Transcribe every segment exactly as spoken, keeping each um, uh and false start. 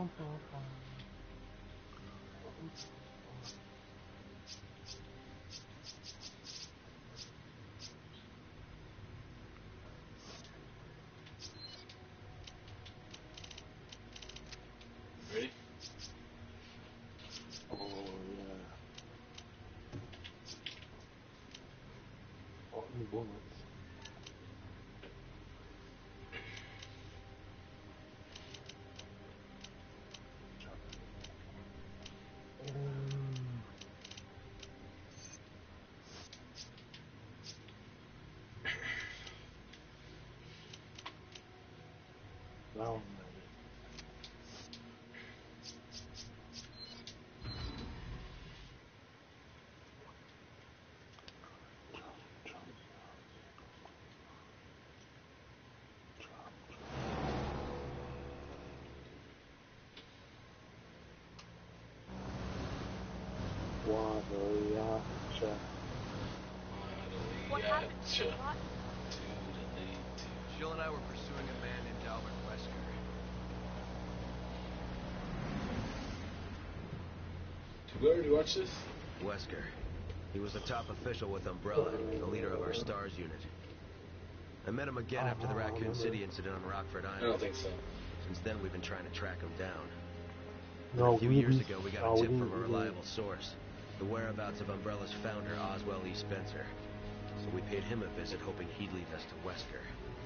Ready? Oh yeah. Oh, new bullets. Down. Guadalajara. What happened to the plot? Jill and I were pursuing a man named Albert Wesker. Did we already watch this? Wesker. He was the top official with Umbrella, the leader of our STARS unit. I met him again after the Raccoon City incident on Rockford Island. I don't think so. Since then, we've been trying to track him down. No, a few we years didn't- ago, we got no, a we tip from didn't- a we reliable source. The whereabouts of Umbrella's founder, Oswell E. Spencer. So we paid him a visit, hoping he'd lead us to Wesker.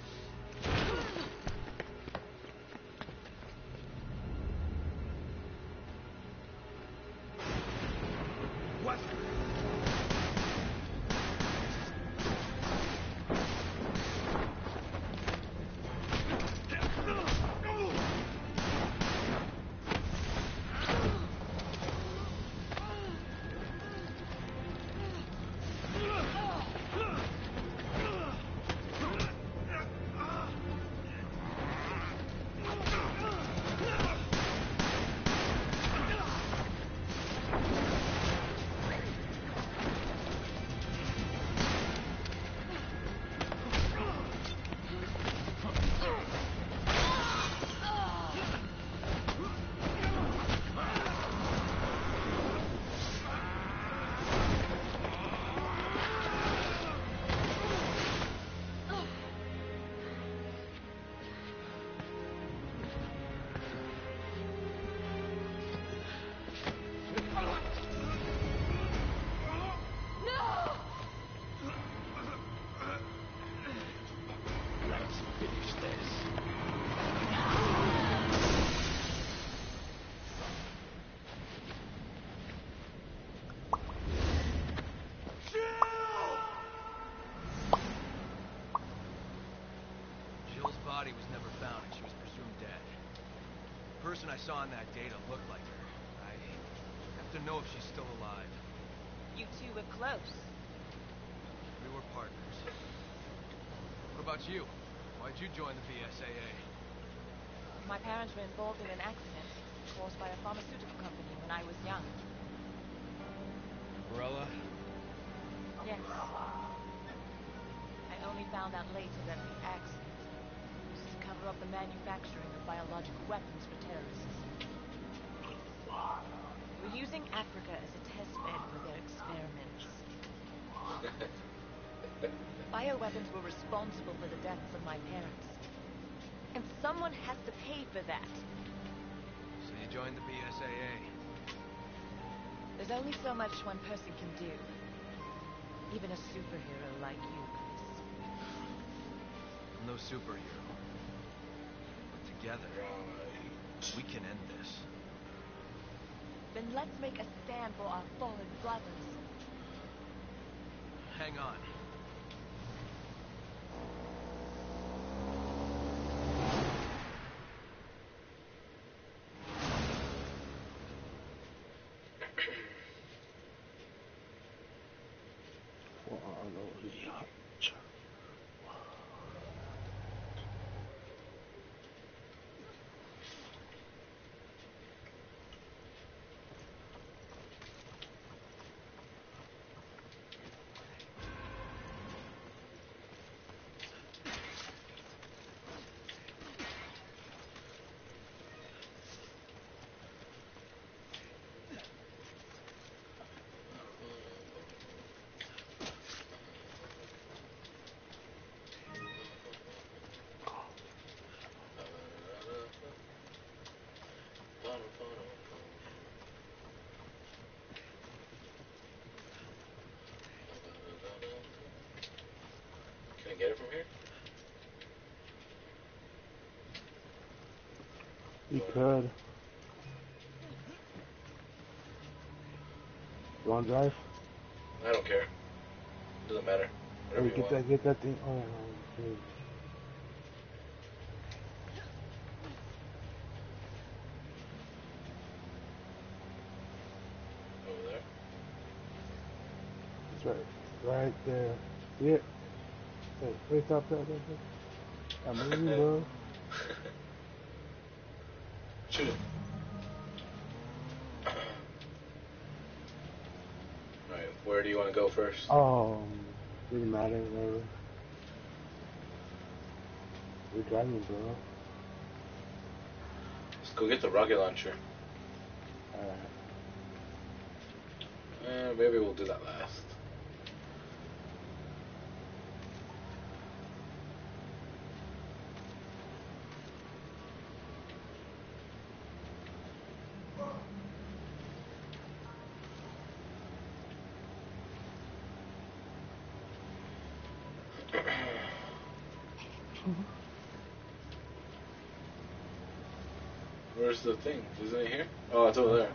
Body was never found and she was presumed dead. The person I saw in that data looked like her. I have to know if she's still alive. You two were close. We were partners. What about you? Why'd you join the B S A A? My parents were involved in an accident caused by a pharmaceutical company when I was young. Umbrella? Yes. I only found out later that the accident was to cover up the manufacturing of biological weapons for terrorists. We're using Africa as a test bed for their experiments. Bioweapons were responsible for the deaths of my parents. And someone has to pay for that. So you joined the B S A A? There's only so much one person can do. Even a superhero like you, Chris. I'm no superhero. But together, we can end this. Then let's make a stand for our fallen brothers. Hang on. I get it from here? You could. You want to drive? I don't care. Doesn't matter. Hey, Whatever you get want. that, get that thing. Oh, yeah, okay. Over there. It's right, right there. See it? Hey, hey, stop that, stop that. I'm moving, bro. Shoot it. Alright, where do you want to go first? Oh, doesn't matter, whatever. You're driving, bro. Let's go get the rocket launcher. Alright. Uh, maybe we'll do that last. Where's the thing? Isn't it here? Oh, it's over there.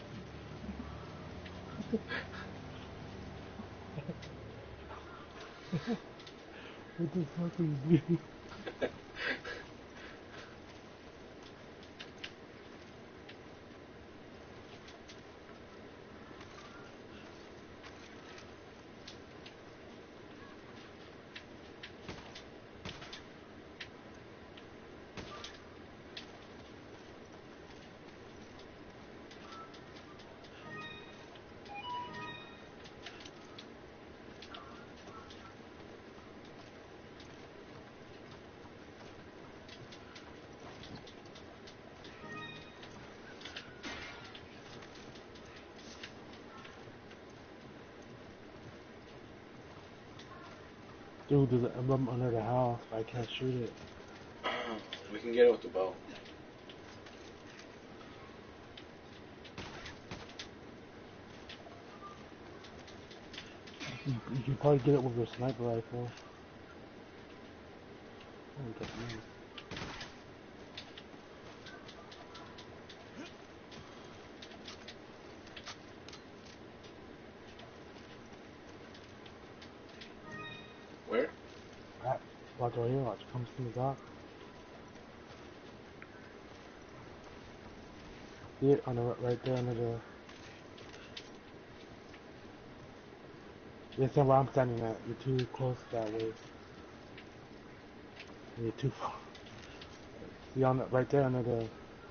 What the fuck is this? Dude, there's an emblem under the house, but I can't shoot it. We can get it with the bow. You, you can probably get it with your sniper rifle. Oh, you got me. Where? Ah, watch right here, watch. Comes from the dock. See it on the right there under the. Yes, where I'm standing at. You're too close that way. You're too far. See on the right there under the.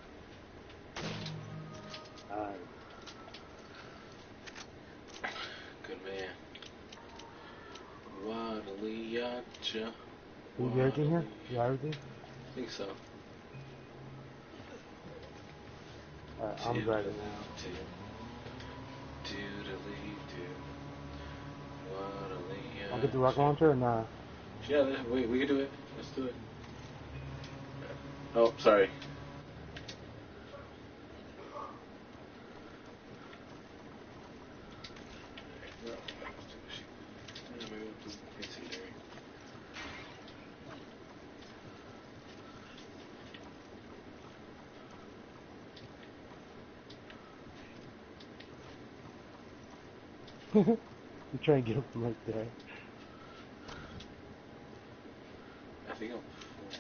Alright. Good man. Waddly yacha. You get everything here? You got everything? I think so. Alright, I'm driving now. I'll get the rocket launcher or nah? Yeah, we, we can do it. Let's do it. Oh, sorry. No. Yeah, maybe we'll do incendiary. You try and get up from right there. I think I'm.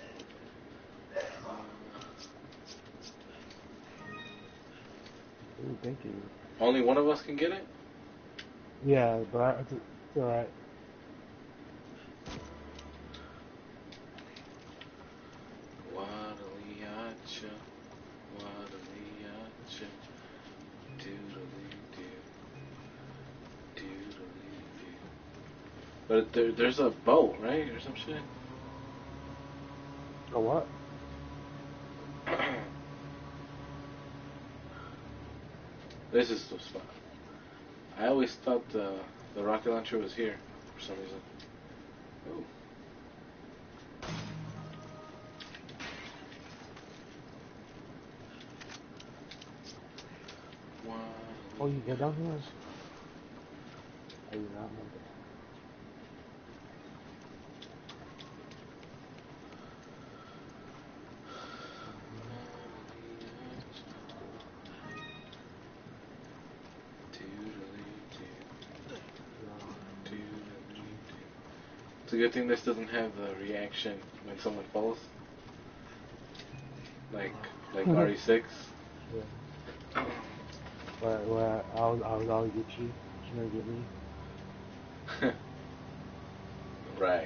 Ooh, thank you. Only one of us can get it? Yeah, but I, it's, it's alright. Waddly yacha. Waddly yacha. Doodly doo. Doodly doo. But there, there's a boat, right? Or some shit? A what? This is the spot. I always thought the the rocket launcher was here for some reason. Ooh. Oh, you go down here? I do not know It's a good thing this doesn't have the reaction when someone falls. Like, like R E six. Yeah. Where, where I'll, I'll, I'll get you. You never get me. Right.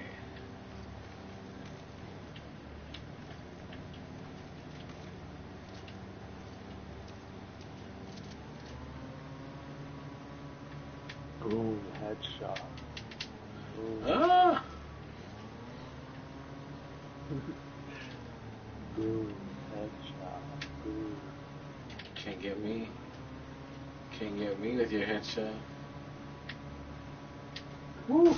Boom, headshot. Boom. Ah! Boom, headshot. Boom. Can't get me. Can't get me with your headshot. Woo!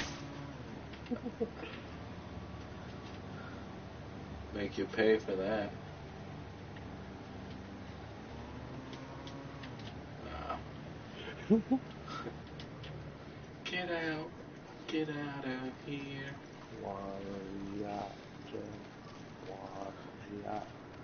Make you pay for that. Ah. Get out. Get out of here. Warrior, warrior.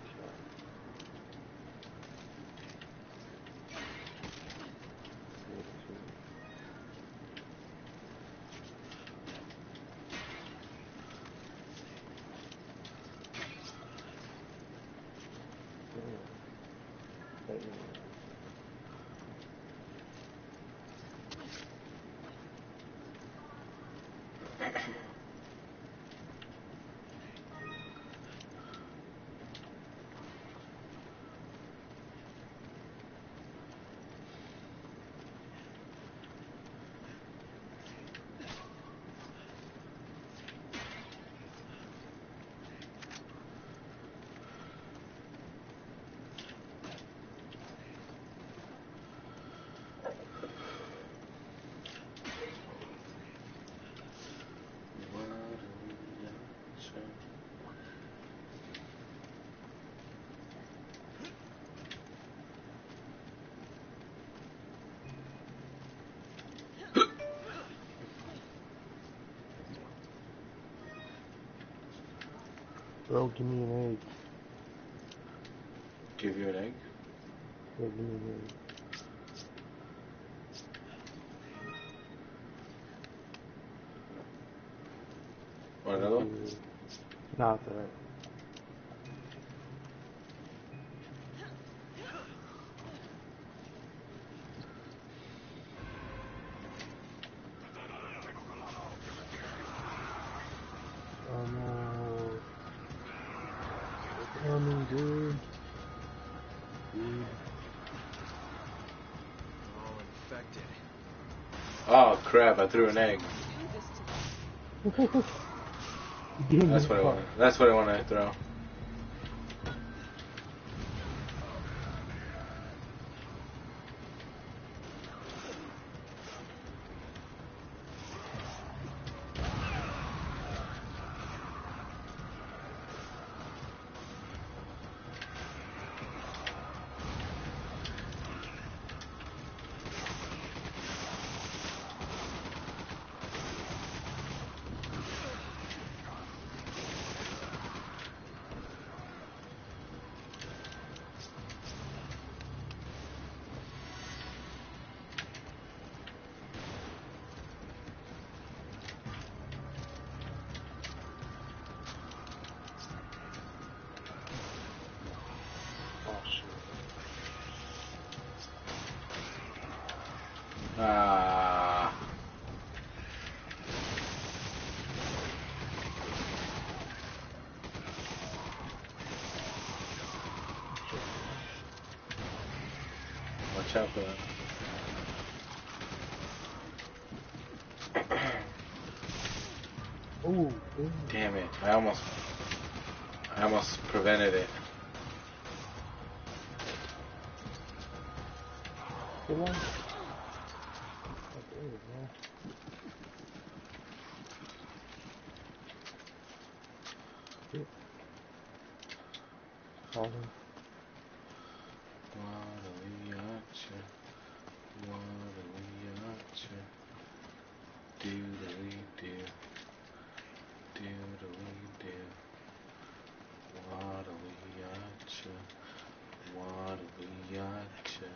Bro, give me an egg. Give you an egg? Yeah, give me an egg. Want another one? Not that. Oh no. They're coming, dude. Dude. All infected. Oh crap, I threw an egg. That's what I wanted. That's what I wanted to throw. Ah. Watch out for that. Ooh, ooh. Damn it. I almost I almost prevented it. Good one. There you go. Good. Calling. Waddle-ee-yatcha, waddle-ee-yatcha, doodly-doo, doodly-doo, waddle-ee-yatcha, waddle-ee-yatcha,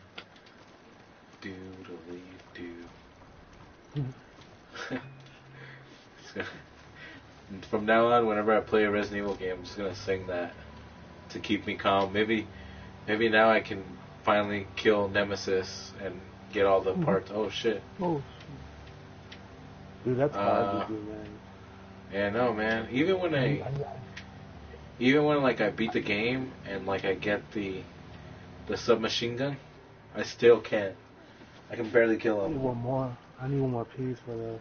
doodly-doo. from now on, whenever I play a Resident Evil game, I'm just gonna sing that to keep me calm. Maybe, maybe now I can finally kill Nemesis and get all the parts. Oh shit! Oh, dude, that's hard Uh, to do, man. Yeah, no, man. Even when I, even when like I beat the game and like I get the, the submachine gun, I still can't. I can barely kill I need him. one more. I need one more piece for the.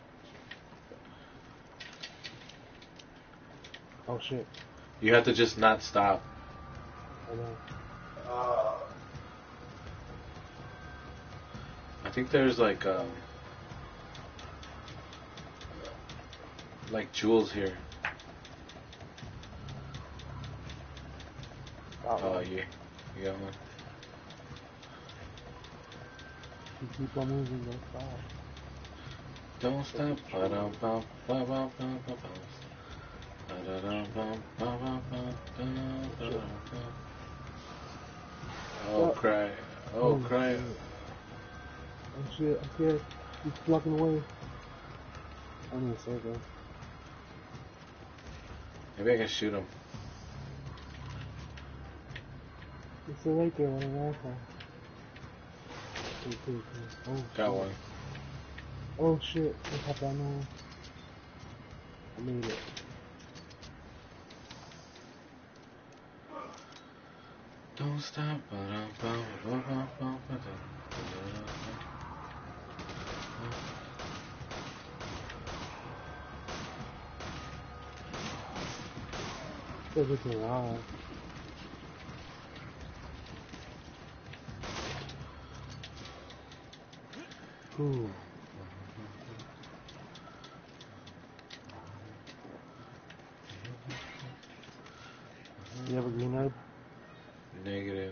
Oh shit! You have to just not stop. I know. Uh, I think there's like um, like jewels here. Got Oh, one. you, you got one. You keep on moving, don't stop. Don't stop. Ba-dum, bum, ba-bum, bum, ba-bum. Ba-da-dum, bum, ba-bum, bum, ba-dum, ba-dum, bum. Oh, Stop. cry. Oh, Oh cry. shit! Oh shit! I'm scared. He's blocking away. I need a circle. Maybe I can shoot him. It's still right there on the rifle. Cool, cool, cool. Oh Got shit. one. Oh shit. I hopped on there. I made it. Don't stop. Ba-dum, bum, ba-bum, bum, ba-dum, ba-dum, bum. Still get to alive. Ooh. You have a green herb? Negative.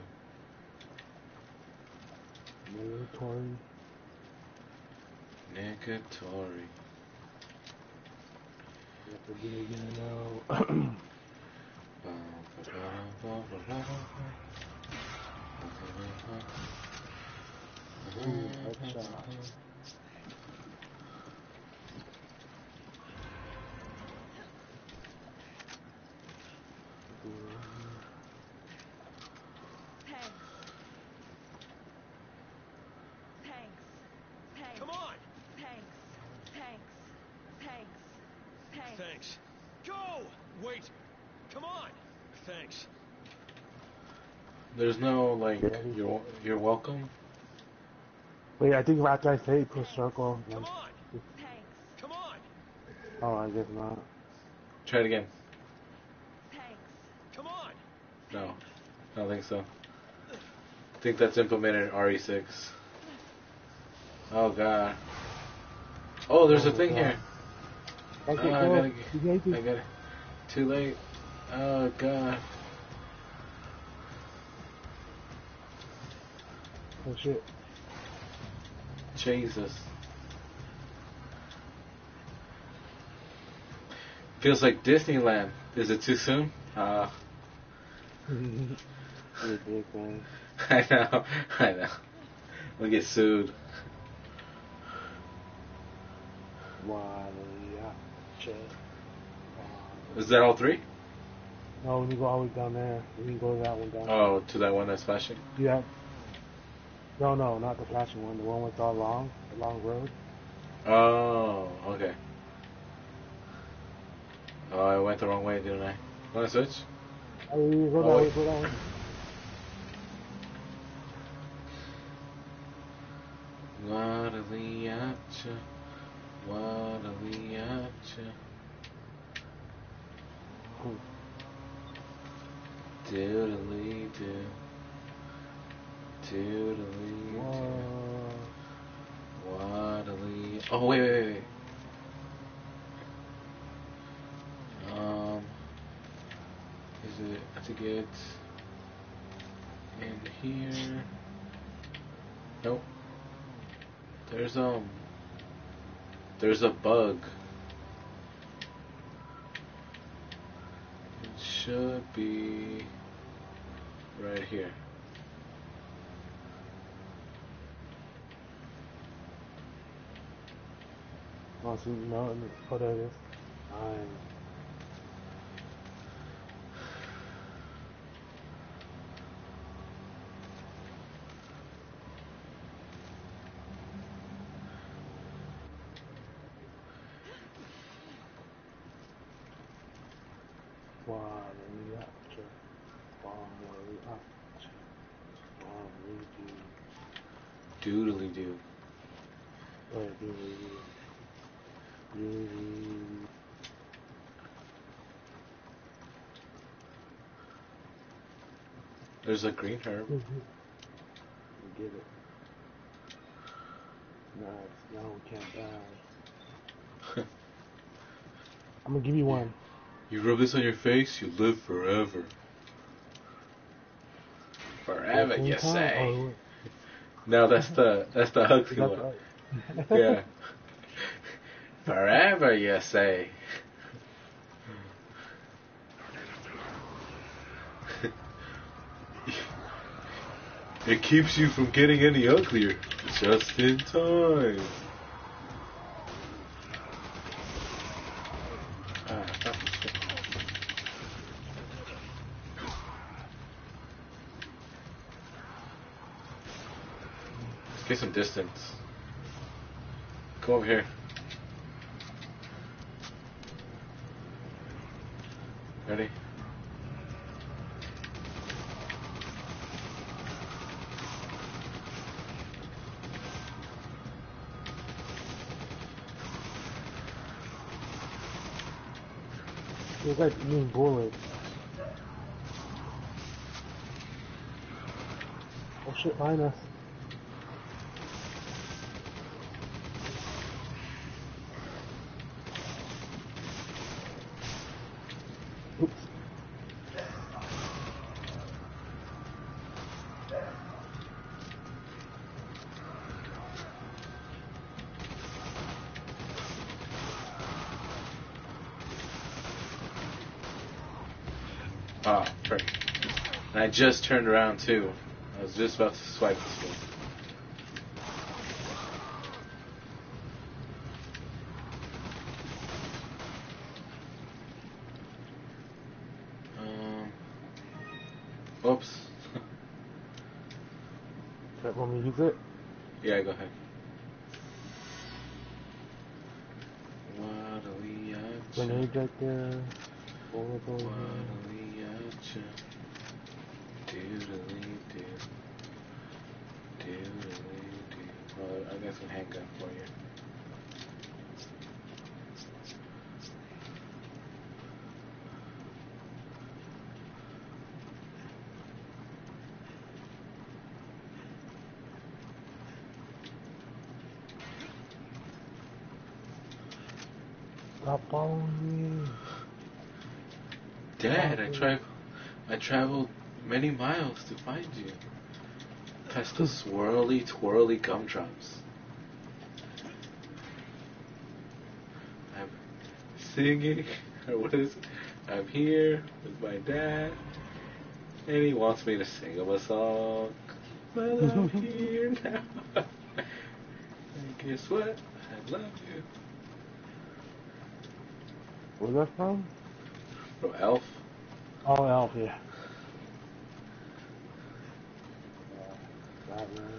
Negatory. Negatory. You have to do it again now. Ooh, headshot. Tanks. Tanks. Tanks. Come on! Tanks. Tanks. Tanks. Tanks. Thanks. Go! Wait! Come on! Thanks. There's no like Yeah. you're you're welcome. Wait, I think after I say push circle. Come Like, on! Tanks. Come on! oh, I guess not. Try it again. Tanks. Come on! No, I don't think so. I think that's implemented in R E six. Oh god. Oh, there's Oh a my thing God. here. Okay, Oh, I go. gotta You get. got I it. got it. Too late. Oh god. Oh shit. Jesus. Feels like Disneyland. Is it too soon? Uh, You're a dick, man. I know. I know. We'll get sued. Why, yeah. Shit. Why? Is that all three? No, when you go all the way down there, when you go to that one down Oh, to that one that's flashing? there. Yeah. No, no, not the flashing one. The one with all long, the long road. Oh, okay. Oh, I went the wrong way, didn't I? Want to switch? Oh, you go Oh, that way, wait. go that way. Waddly-atcha, waddly-atcha, Hmm. doodly-doo, doodly-doo, Whoa. waddly... Oh, wait, wait, wait, wait. Um, is it, I think it's in here. Nope. There's, um, there's a bug. It should be right here. Oh, see, no, oh, there it is. Nice. Mariachi, Mariachi, Mariachi. Doodly doo. Wait, doodly doo. There's a green herb. You get it. Nice. Now we can't die. I'm gonna give you one. You rub this on your face, you live forever. Forever, Same you time? say. Oh, No, that's the that's the is Huxley that one. right? Yeah. Forever, you say. It keeps you from getting any uglier. Just in time. Ah, Let's get some distance. Come over here. Ready? You got mean bullets. Oh shit, behind us. Oops. Ah, perfect. And I just turned around too. I was just about to swipe this one. Um. Oops. That want me to use it? Yeah, go ahead. Waddly Grenade right there. Bullet over here. Waddly atcha. Doodly doo. Doodly doo. Well, I got some handgun for you. Stop following me. Dad, I tra- I traveled many miles to find you. Past the swirly, twirly gumdrops. I'm singing, or what is it? I'm here with my dad, and he wants me to sing him a song. But I'm here now. And guess what? I love you. Where's that from? From Elf. Oh, Elf, yeah. Batman.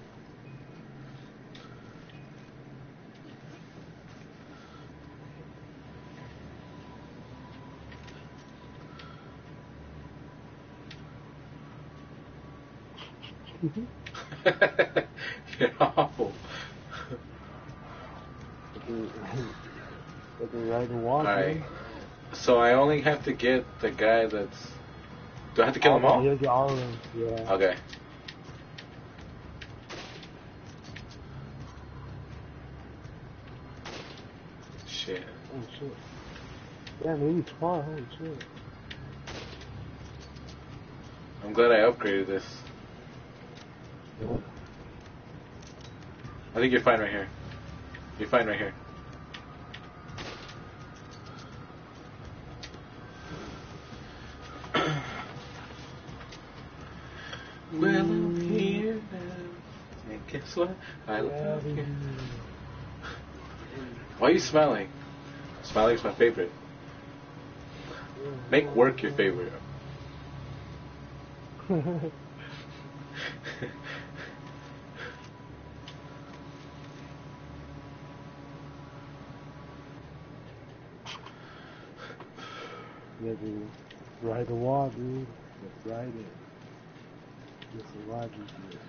You're awful. Like a ride and walk, Alright. man. So I only have to get the guy that's... Do I have to kill them all? Yeah, get all of them. Yeah. Okay. Shit. Oh, shit. Yeah, maybe it's far. Holy shit. I'm glad I upgraded this. Yeah. I think you're fine right here. You're fine right here. Well, I'm here now. And guess what? I love you. Why are you smiling? Smiling is my favorite. Make work your favorite. Yeah, dude. Ride the wall, dude. Let's ride it. Let's ride this shit.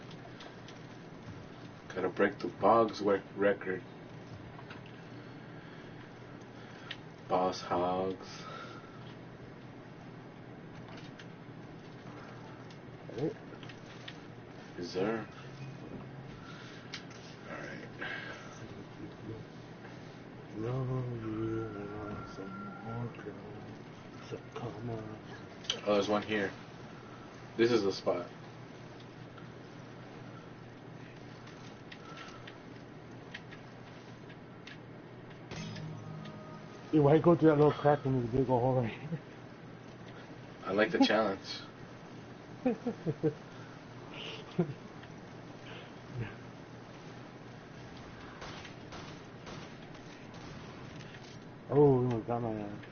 Gotta break the Boggs work record. Boss Hogs. Right? Is there? Alright. No, you want some more clothes. So come on. Oh, there's one here. This is the spot. Dude, why go through that little crack in this big old hole right here? I like the challenge. Oh, he almost got my ass.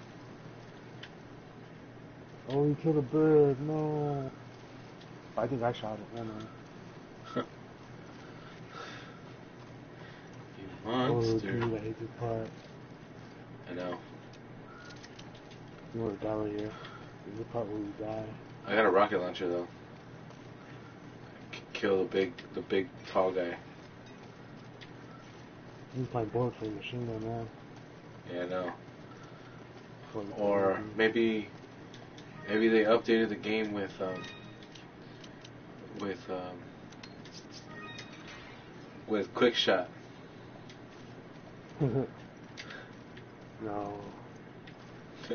Oh, he killed a bird. No. I think I shot it. I don't know. You Oh, monster. dude, I hate this part. I know. You want to die right here. This is the part where we die. I got a rocket launcher though. C- kill the big, the big tall guy. Use my bullet for a machine gun now. Yeah, I know. For the Or T V. maybe, maybe they updated the game with um, with um, with quick shot. No. No. No.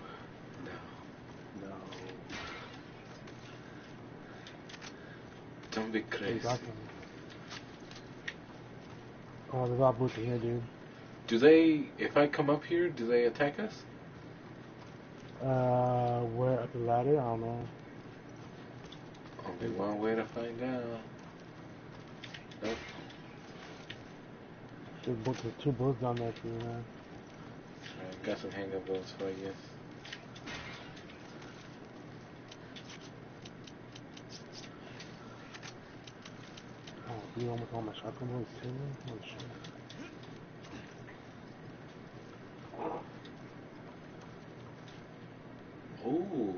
No. Don't be Hey, crazy. got them. Oh, there's a lot of boots in here, dude. Do they? If I come up here, do they attack us? Uh, where up the ladder? I don't know. Only one way to find out. Nope. There's, boots, there's two bullets down there for you, man. Alright, got some hang up bullets for I guess. Oh, dude, almost all my shotgun bullets too. Oh shit. Ooh.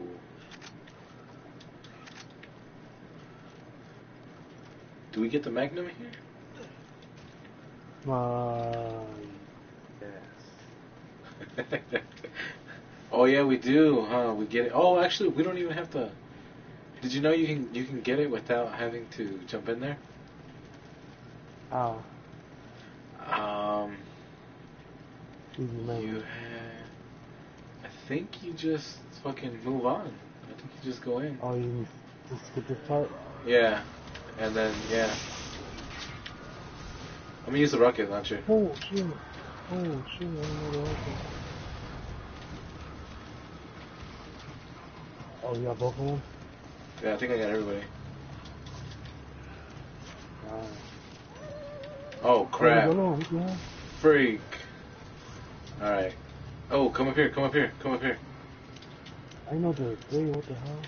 Do we get the Magnum here? Uh, yes. Oh yeah, we do, huh? We get it. Oh, actually, we don't even have to. Did you know you can you can get it without having to jump in there? Ow. Um, Easy man. you have. I think you just fucking move on. I think you just go in. Oh, you just skip this part? Yeah, and then yeah. I'm gonna use the rocket launcher. Oh shit. Oh shit, I didn't know that. Oh, you got both of them? Yeah, I think I got everybody. Wow. Oh crap! Oh, no, no, yeah. Freak! All right. Oh, come up here! Come up here! Come up here! I know there's three, what the hell?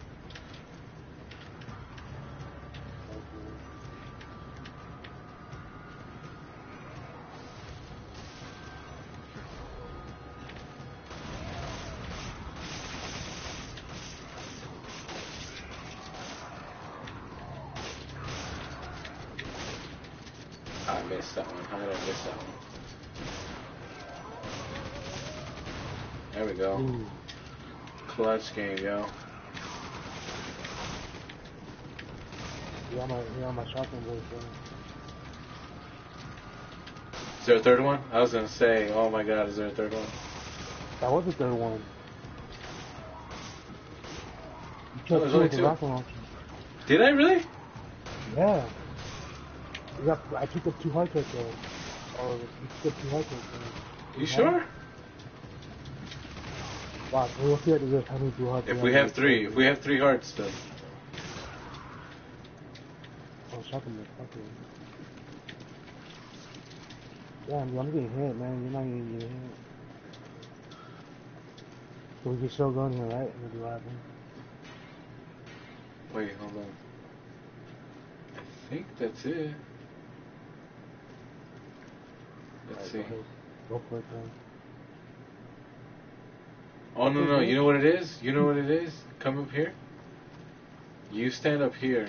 I missed that one. How did I miss that one? There we go. Ooh. Clutch game, yo. Yeah, my, yeah, my shotgun boys, bro. Is there a third one? I was gonna say, oh my god, is there a third one? That was the third one. You No, killed there's two only with the two. rocket launcher. Did I really? Yeah. You got, I picked up two hard cuts though. Or you picked up two hard cuts though. You sure? Wow, so we'll see at the how many two hard cuts. If we have three, if we have three hearts, then. Oh, shotgun boys, fuck it. Damn, dude, I'm getting hit, man. You're not even getting hit. So we can still go in here, right? And do what happens. Wait, hold on. I think that's it. Let's Alright, see. go ahead. Go for it, then. Oh no no, you know what it is? You know what it is? Come up here. You stand up here.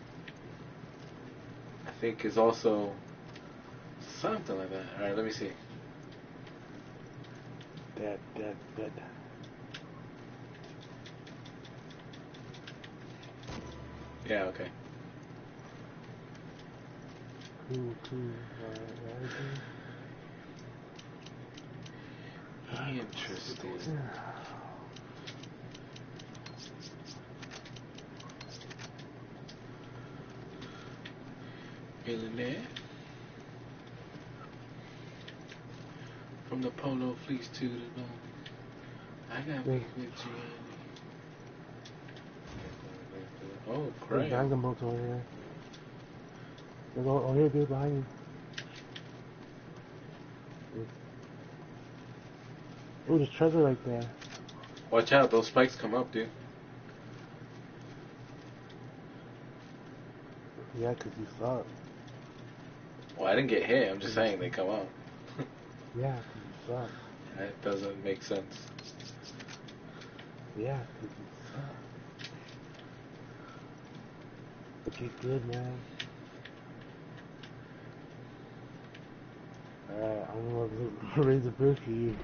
I think is also something like that. Alright, let me see. Dead, dead, dead. Yeah, okay. Cool, cool. Alright, right. Interesting. Feeling there? From the polo fleece to the bone. I got me with Gianni. Oh, There's crap. Dragon boats over here. There's all, oh, here, dude, behind you. Oh, there's treasure right there. Watch out, those spikes come up, dude. Yeah, because you suck. Well, I didn't get hit. I'm just saying they come up. Yeah, because you suck. That doesn't make sense. Yeah, because you suck. But you're good, man. Alright, I'm gonna raise a bird for you.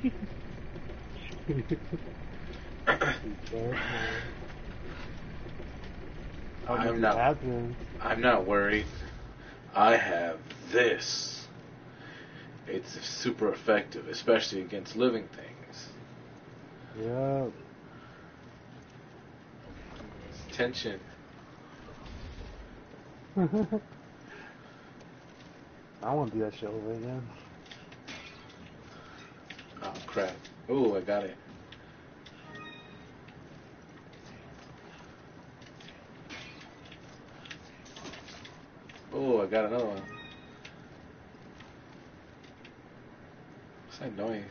You suck, man. I'm not. Happens. I'm not worried. I have this. It's super effective, especially against living things. Yeah. It's tension. I want to do that shit over again. Oh crap! Oh, I got it. Oh, I got another one. What's that noise?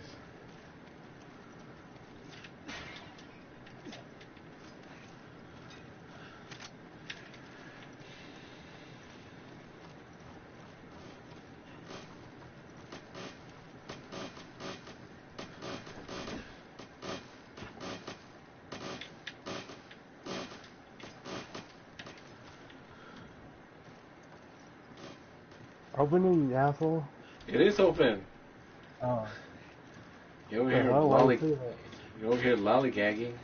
Open it, you asshole. It is open. Oh. You over The here hell? Why lolly. you say that? You over here lollygagging.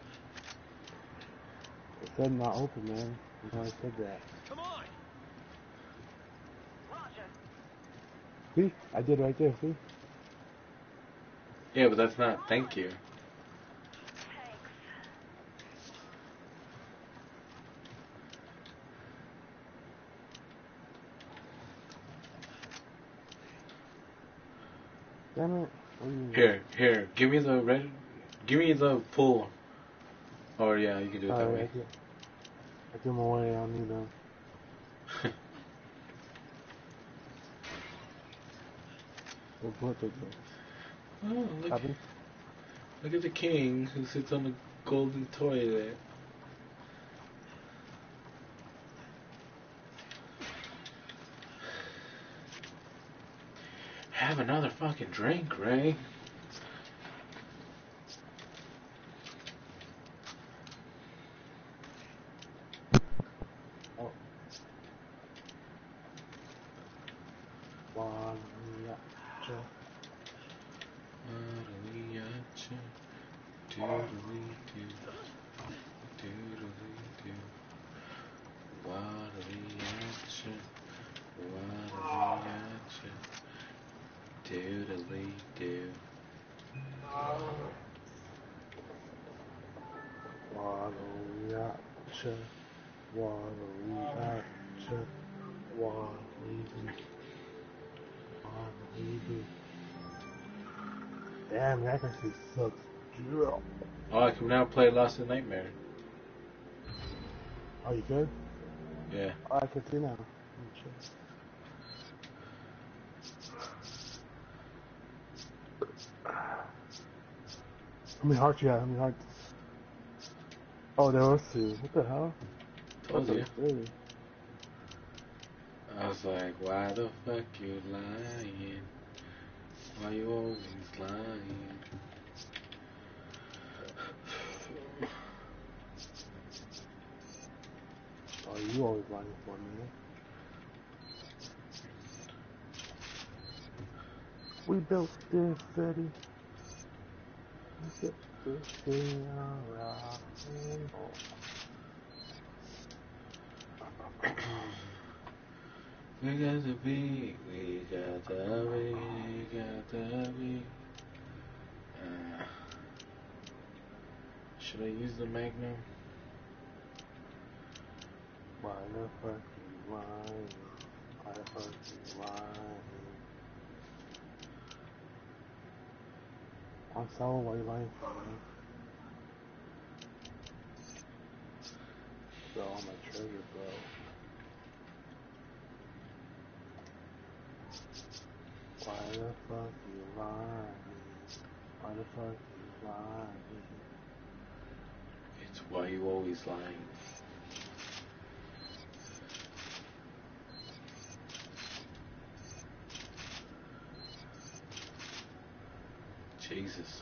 It said not open, man. You know I said that. Come on! See? I did right there, see? Yeah, but that's not. Thank you. Damn it. What are you Here, here. Give me the red. Give me the pull. Or yeah, you can do it that Alright, way. I give, I give them away, I don't need them. What what they do? Oh, look, Copy? look at the king who sits on the golden toilet. Have another fucking drink, Ray. Oh. One, yeah, sure. Mariachi, doodly-doo, doodly-doo. Mariachi, mariachi, doodly-doo. Waddle, yeah, sure. Waddle, yeah, sure. Waddle, waddle. Damn, that actually sucks. Yeah. Oh, I can now play Lost in Nightmare. Oh, you good? Yeah. Oh, I can see now. Sure. How many hearts you have? How many hearts? Oh, there was two. What the hell? Told you. Really? I was like, why the fuck you lying? Why you always lying? you always lying for me. We built this city. We built this city on rock and roll. We got the beat, we got the beat, we got the beat. Uh, should I use the Magnum? Why the fuck you lying? Why the fuck you lying? I'm sorry, why you lying for me? Bro, all my treasure, bro. Why the fuck you lying? Why the fuck you lying? It's why you always lying. Jesus.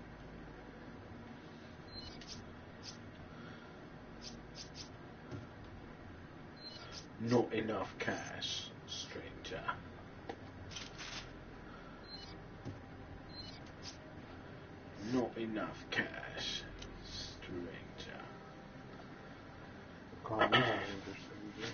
Not enough cash, stranger. Not enough cash, stranger. Call me a stranger, stranger.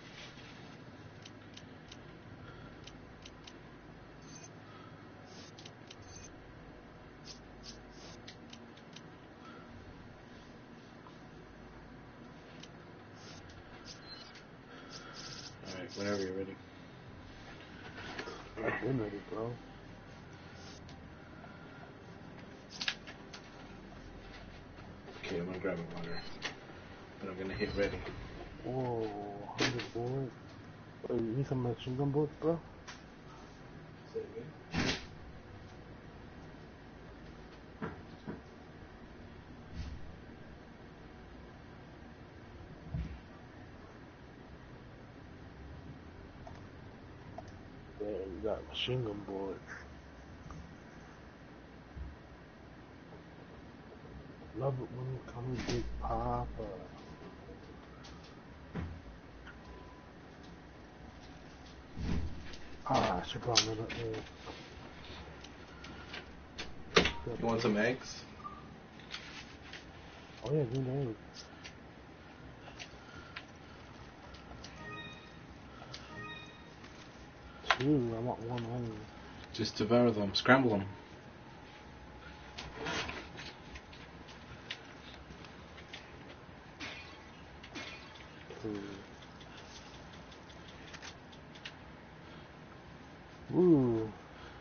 Alright, whenever you're ready. I've been ready, bro. Okay, I'm gonna grab a water. But I'm gonna hit ready. Whoa, one hundred bullets. Wait, you need some machine gun bullets, bro? Say it again. Yeah, you got machine gun bullets. Love it when you call me Big Papa. Ah, I should brought another egg. You want some eggs? Oh yeah, give me the egg. Two, I want one only. Just devour them, scramble them. Two. Ooh.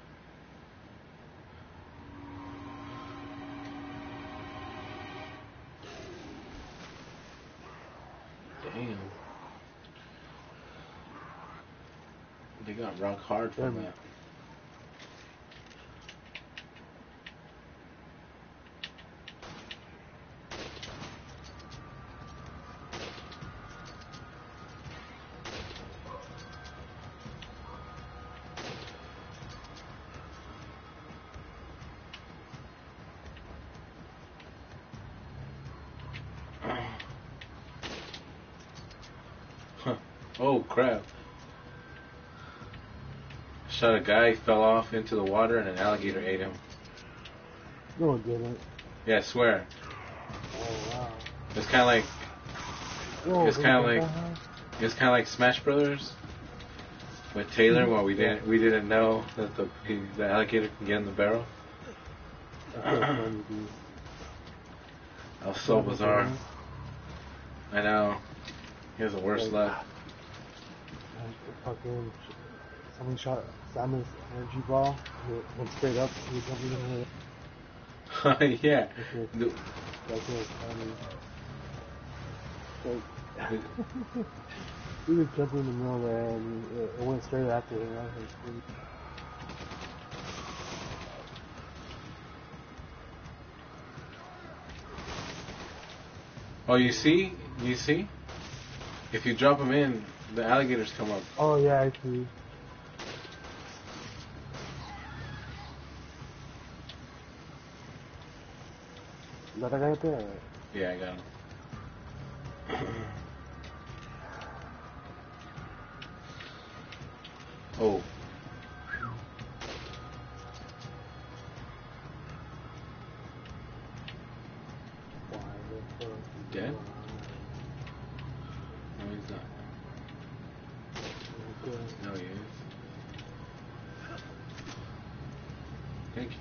Damn. They got rock hard from Damn. that. Huh. Oh crap. Shot a guy, fell off into the water, and an alligator ate him. No, it didn't. Yeah, I swear. Oh wow. It's kind of like Whoa, it's kind of like it's kind of like Smash Brothers with Taylor, where we didn't we didn't know that the he, the alligator can get in the barrel. That's so funny, dude. That was so bizarre. Funny. I know. He has the worst Like, luck. And fucking, someone shot Simon's energy ball, and it went straight up, and he jumped in the Yeah. That's The- it. That's it, funny. Like, he was jumping in the middle there, and it, it went straight after him. I was like, "Dude." Oh, you see? You see? If you drop them in, the alligators come up. Oh yeah, I see. Is that a guy there? Yeah, I got them. Oh. Dead? No, he's not. No, he is. Thank you.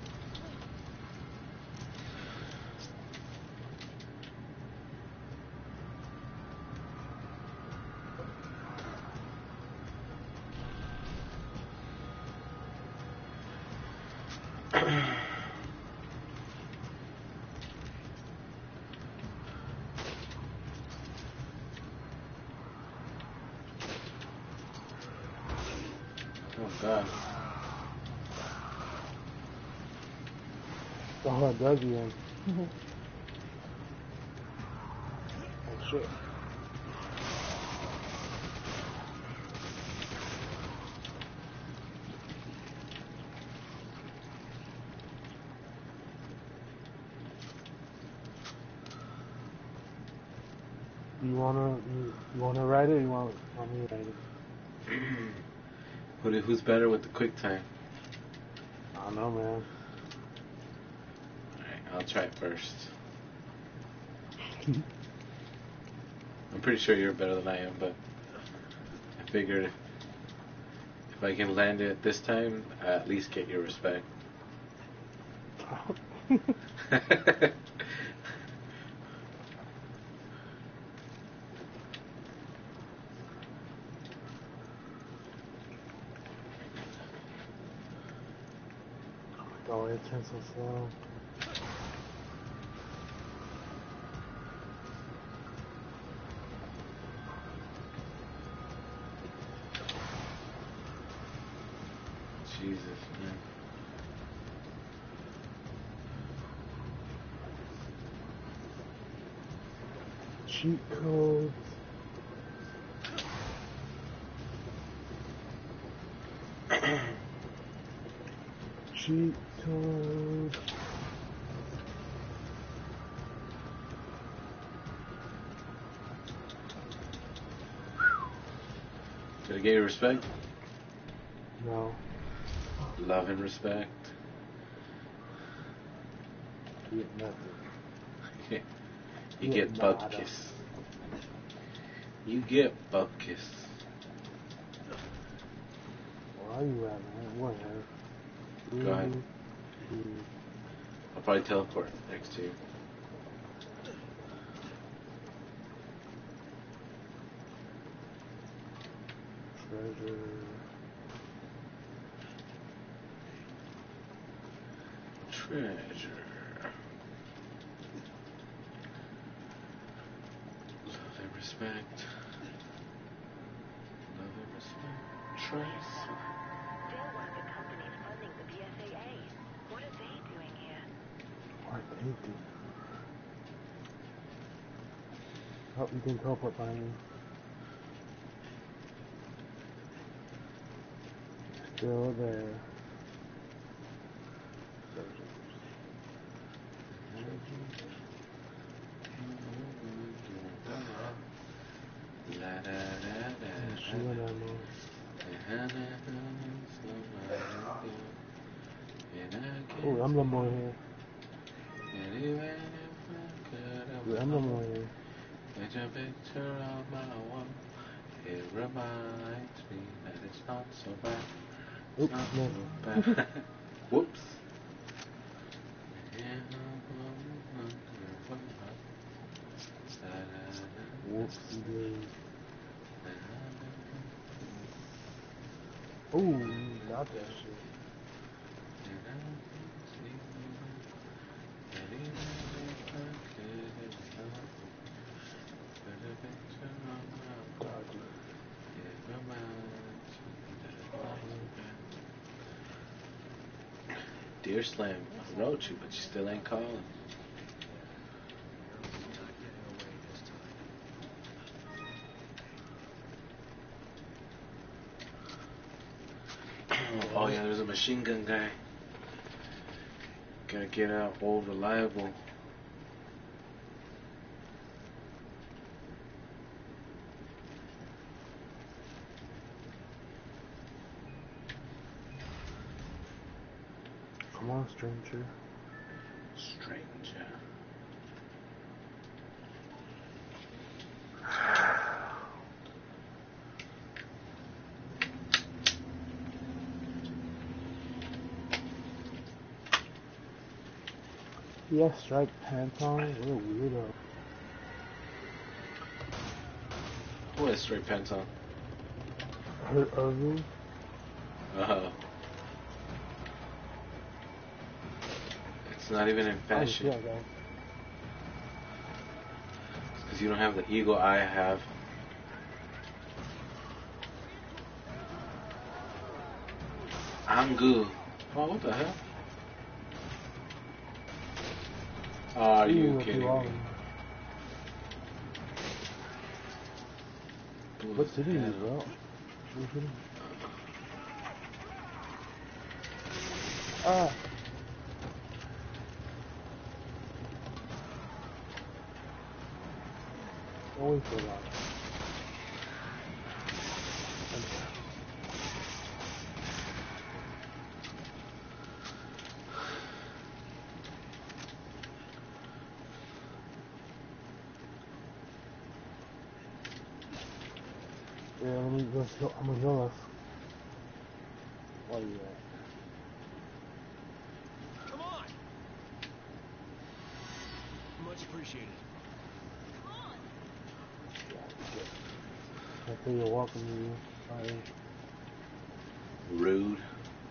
Oh god. Oh, it does again. Oh shit. You wanna you, you wanna ride it? Or you want want me to ride it? Who, who's better with the quick time? I don't know, man. Alright, I'll try it first. I'm pretty sure you're better than I am, but I figured if I can land it this time, I at least get your respect. Oh, it turns so slow. Jesus, man. Cheat codes. Cheat code. Did I get your respect? No. Love and respect. Get nothing. You Yeah, get bug nada. kiss. You get bug kiss. Where are you at, man? Where? Go ahead. I'll probably teleport next to you. Treasure. Treasure. Love and respect. Love and respect. Trace. They're one of the companies funding the B S A A. What are they doing here? What they do? Oh, you can teleport by me. Still there. Oh, emblem boy here. The emblem boy here. There's a picture on my wall. It reminds me that it's not so bad. Oops, Not no. so bad. Whoops. Whoopsie days. Oh, you got that shit. Got you. Deer Slam, I wrote you, but you still ain't calling. Oh yeah, there's a machine gun guy. Gotta get out old reliable. Come on, stranger. Stranger. He has striped pants on. What a weirdo. Who has straight pants on? Her Irving. Uh-huh. It's not even in fashion. Oh, yeah, guys. It's because you don't have the eagle eye I have. I'm good. Oh, what the hell? Are you Ooh, kidding wow. me? What city is that? Ah. Don't wait for that. Yeah, let me go. Heal, I'm gonna heal us. Why are you at? Come on! Much appreciated. I feel you're welcome to you. Sorry. Rude.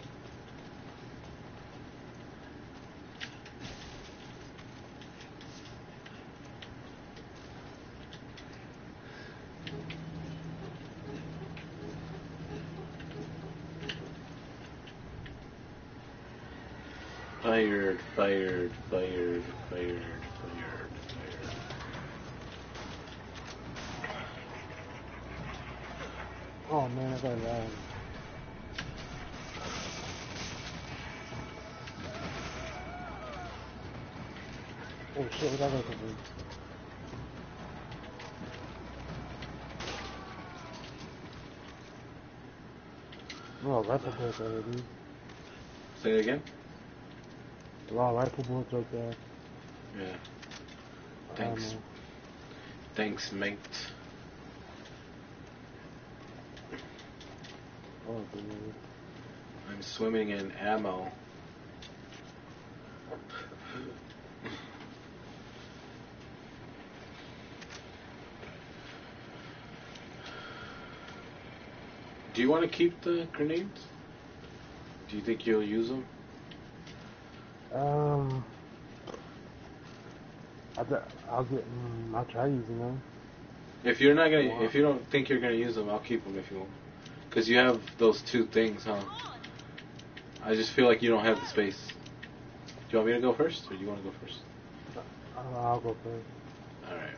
Fired, fired, fired, fired, fired, fired. Oh man, I got lag. Oh shit, what that guy doing? Oh, rifle bullets right there, dude. Say it again? A lot of rifle bullets right there. Yeah. Thanks. Um, Thanks, mate. oh, dude. I'm swimming in ammo. Do you want to keep the grenades? Do you think you'll use them? Um, I bet I'll get. Mm, I'll try using them. If you're not gonna, Wow. if you don't think you're gonna use them, I'll keep them if you want. Cause you have those two things, huh? I just feel like you don't have the space. Do you want me to go first, or do you want to go first? Uh, I'll go first. All right.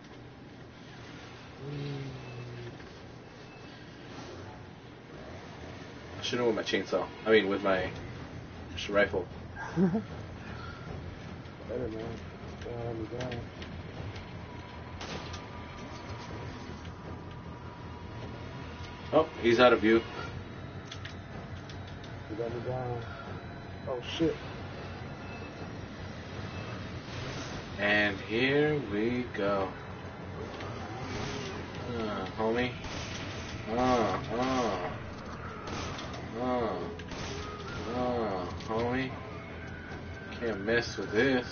Mm. I should have with my chainsaw. I mean, with my sh- rifle. Better man. Uh, me down. Oh, he's out of view. You got me down. Oh shit. And here we go. Uh, homie. Uh, uh. Uh. Uh, homie. Can't mess with this.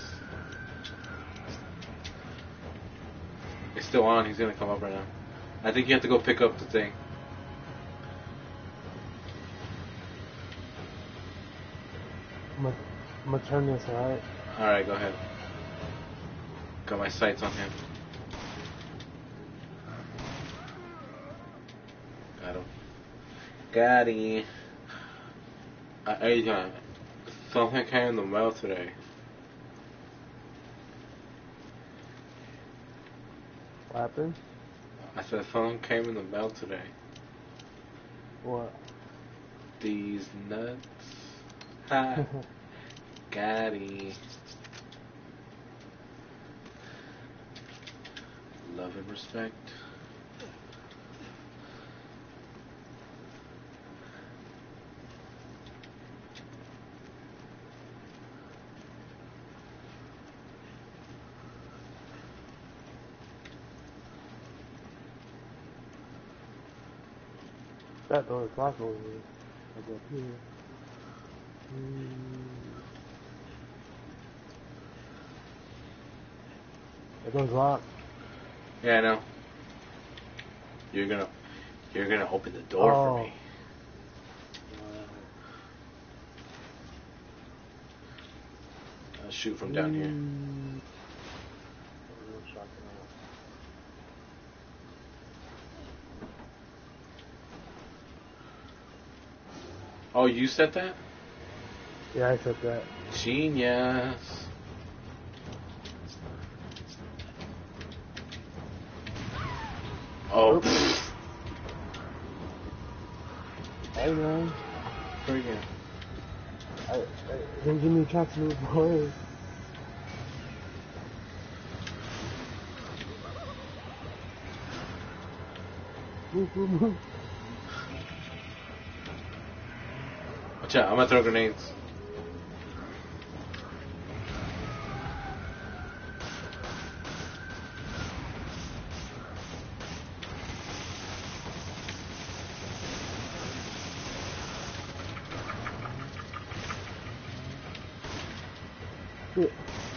It's still on. He's gonna come up right now. I think you have to go pick up the thing. I'm gonna, I'm gonna turn this, alright? Alright, go ahead. Got my sights on him. Got him. Got him. Uh, hey, John. Something came in the mail today. What happened? I said something came in the mail today. What? These nuts. Ha. Got him. Love and respect. That door is locked over here. Like up here. Hmm. That door's locked. Yeah, I know. You're gonna, you're gonna open the door Oh. for me. I'll shoot from down here. Mm. Oh, you said that? Yeah, I said that. Genius. Oh. Oops. Hey man, Freaking. I, I didn't give me a chance to move away. Move, move, move. Watch out, I'm gonna throw grenades. Shit.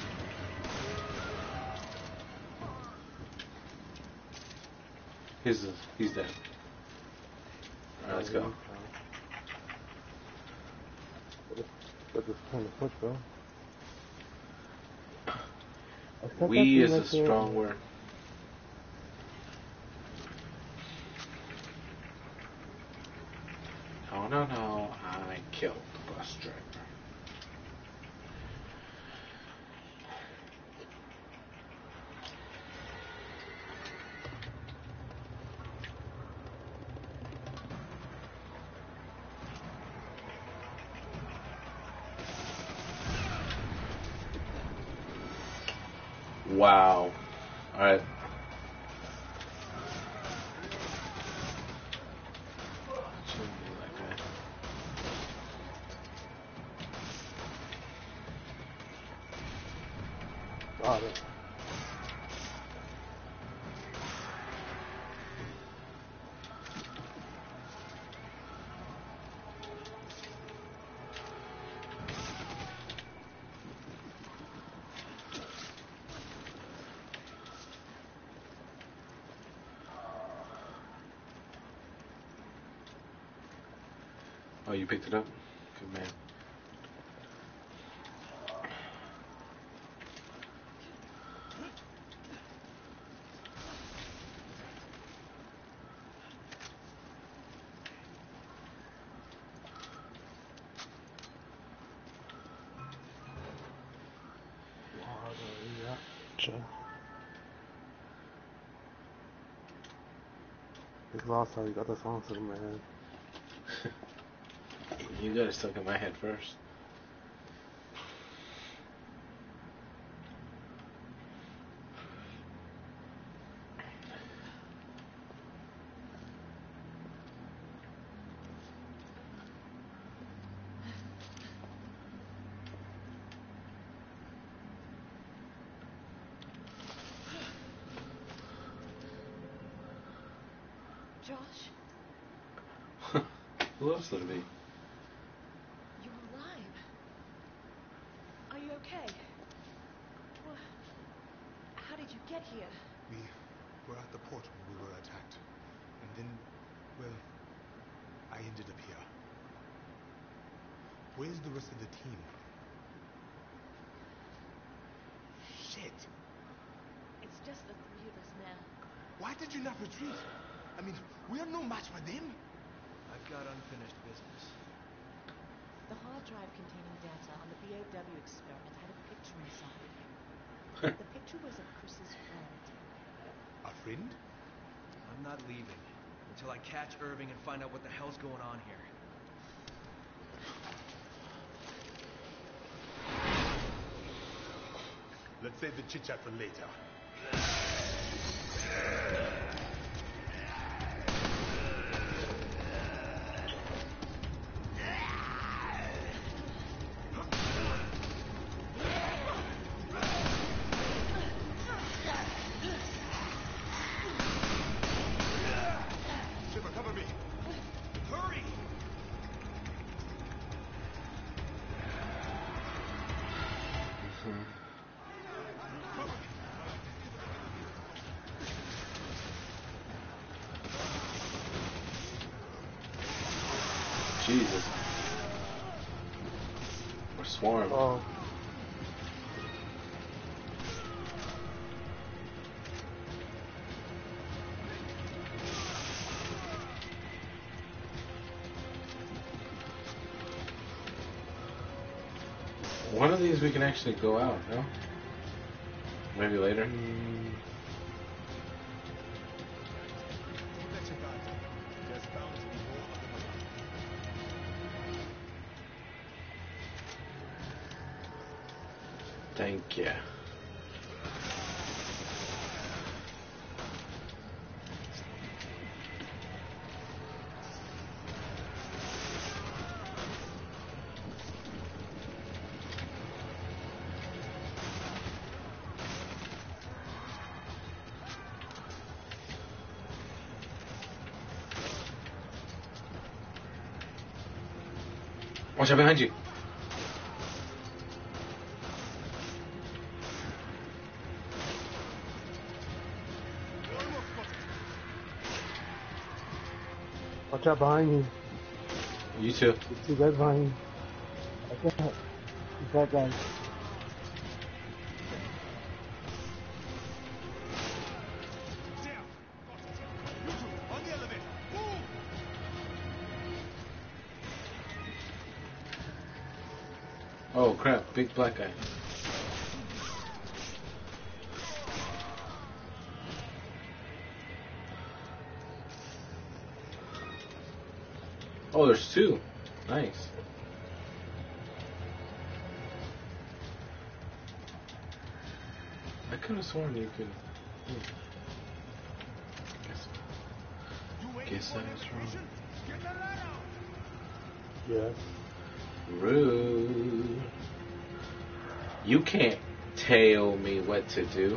He's, he's dead. Alright, let's go. But this kind of push, bro. We is a strong word. No, no, no. I killed the bus driver. Wow. Alright. Got it. Oh, you picked it up? Good man. Gotcha. It's lost how you got the song stuck in my head. You got it stuck in my head first. Josh, Who else would it be? you're alive. Are you okay? Well, how did you get here? We were at the port when we were attacked. And then, well, I ended up here. Where's the rest of the team? Shit! It's just the three of us now. Why did you not retreat? I mean, we are no match for them. I've got unfinished business. The hard drive containing data on the B O W experiment had a picture inside. The picture was of Chris's friend. A friend? I'm not leaving until I catch Irving and find out what the hell's going on here. Let's save the chit-chat for later. Shiver, cover me. Jesus. We're swarmed. Oh. One of these we can actually go out, no? Maybe later. Mm, Don't let your guard down. There's bound to be more of them around. Thank you. Watch out behind you. watch out behind you. You too. There's two guys behind you. Watch out. There's that guy. Down. You two, on the elevator. Move! Oh crap, big black guy. Oh, there's two. Nice. I could have sworn you could. Hmm. Guess, You waiting guess for I the was information? wrong. Get the rat out! Yes. Rude. You can't tell me what to do.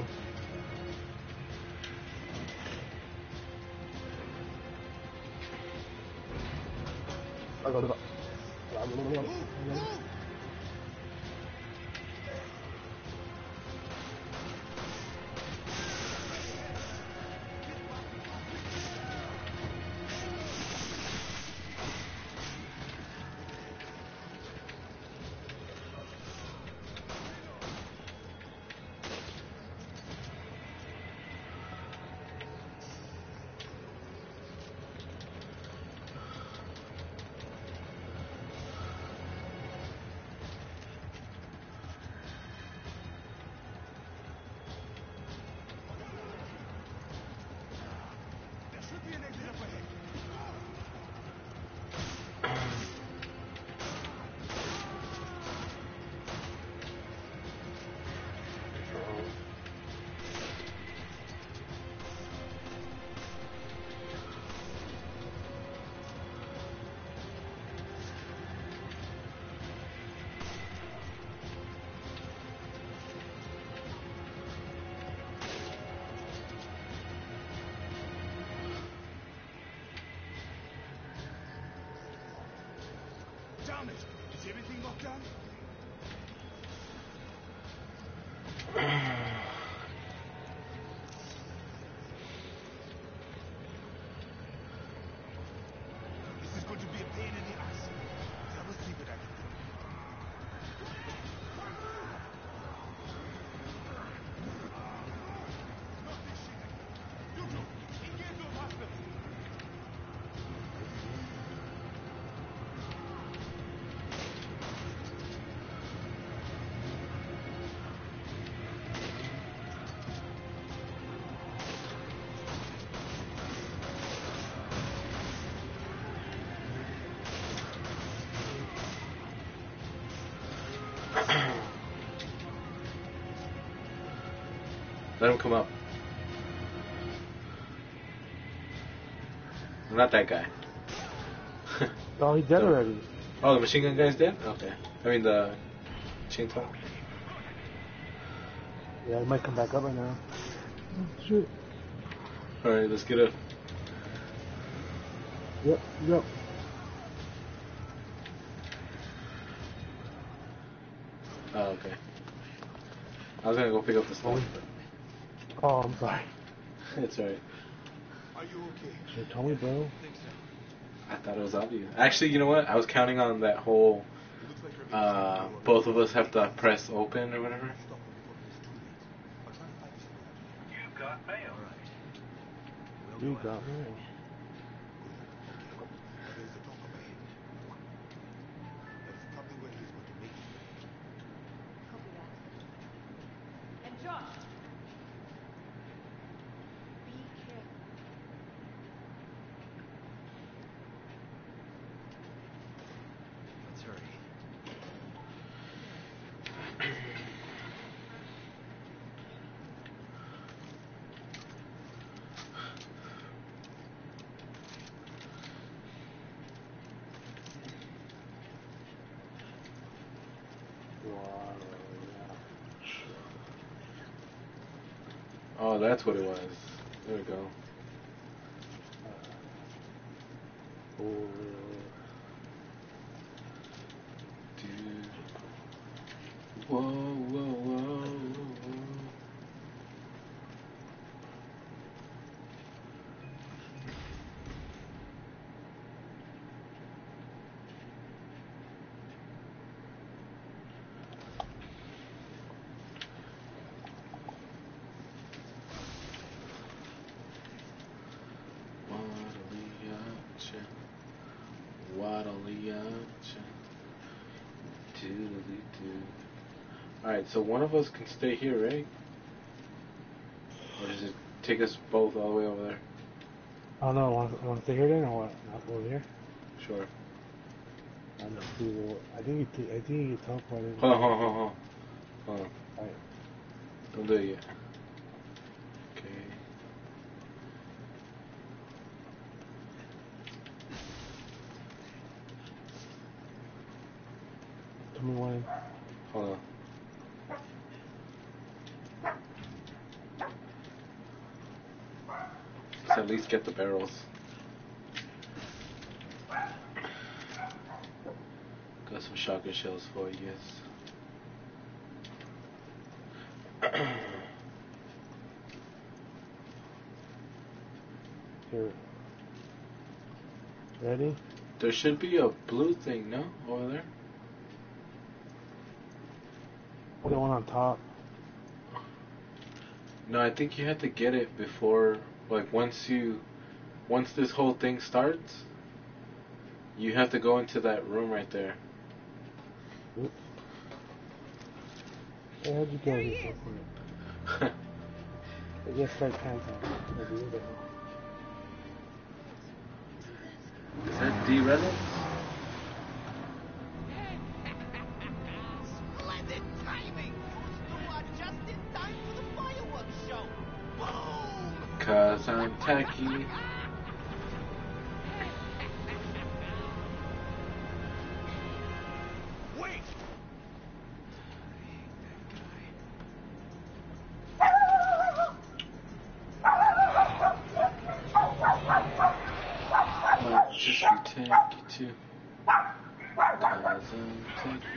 I got it. Move! Move! There should be an exit up ahead. Damn it! Is everything locked down? This is going to be a pain in the ass. I will see what I can do. Not this shit again. You two, engage those hostiles. Let him come up. Not that guy. Oh, he's dead No. already. Oh, the machine gun guy's dead? Okay. I mean the chainsaw. Yeah, he might come back up right now. Oh, shit. Alright, let's get up. Yep, yep. Oh, okay. I was gonna go pick up the stuff. Oh, I'm sorry. It's alright. Are you okay? Should've told me, bro. think so. I thought it was obvious. Actually, you know what? I was counting on that whole. It looks like you're Uh, both of us have to press open or whatever. Stop them before it gets too late. I'll try and find a switch. You got mail. All right. We'll You go got after me. it. Good. Okay. Now there's a dock up ahead. That's probably where he's going to make his way. Copy that. And Josh! Be careful. Let's hurry. Oh, that's what it was. There we go. Dude. Whoa, whoa, whoa, whoa. Alright, so one of us can stay here, right? Or does it take us both all the way over there? Oh no, want, want to stay here then or what? Not over here? Sure. I don't see. I think you. T- I think you teleported. Hold on, hold on, hold on. Hold on. Alright. Don't do it yet. Okay. Tell me when. Hold on. Let's at least get the barrels. Got some shotgun shells for you guys. Here. Ready? There should be a blue thing, no? Over there? The one on top. No, I think you have to get it before, like, once you, once this whole thing starts, you have to go into that room right there. Oops. Hey, how'd you get here so quick? I just start panting. Is that D Reynolds? Splendid timing! You are just in time for the fireworks show! Boom! Cause I'm tacky. Wait! Might just be tacky too. Cause I'm tacky.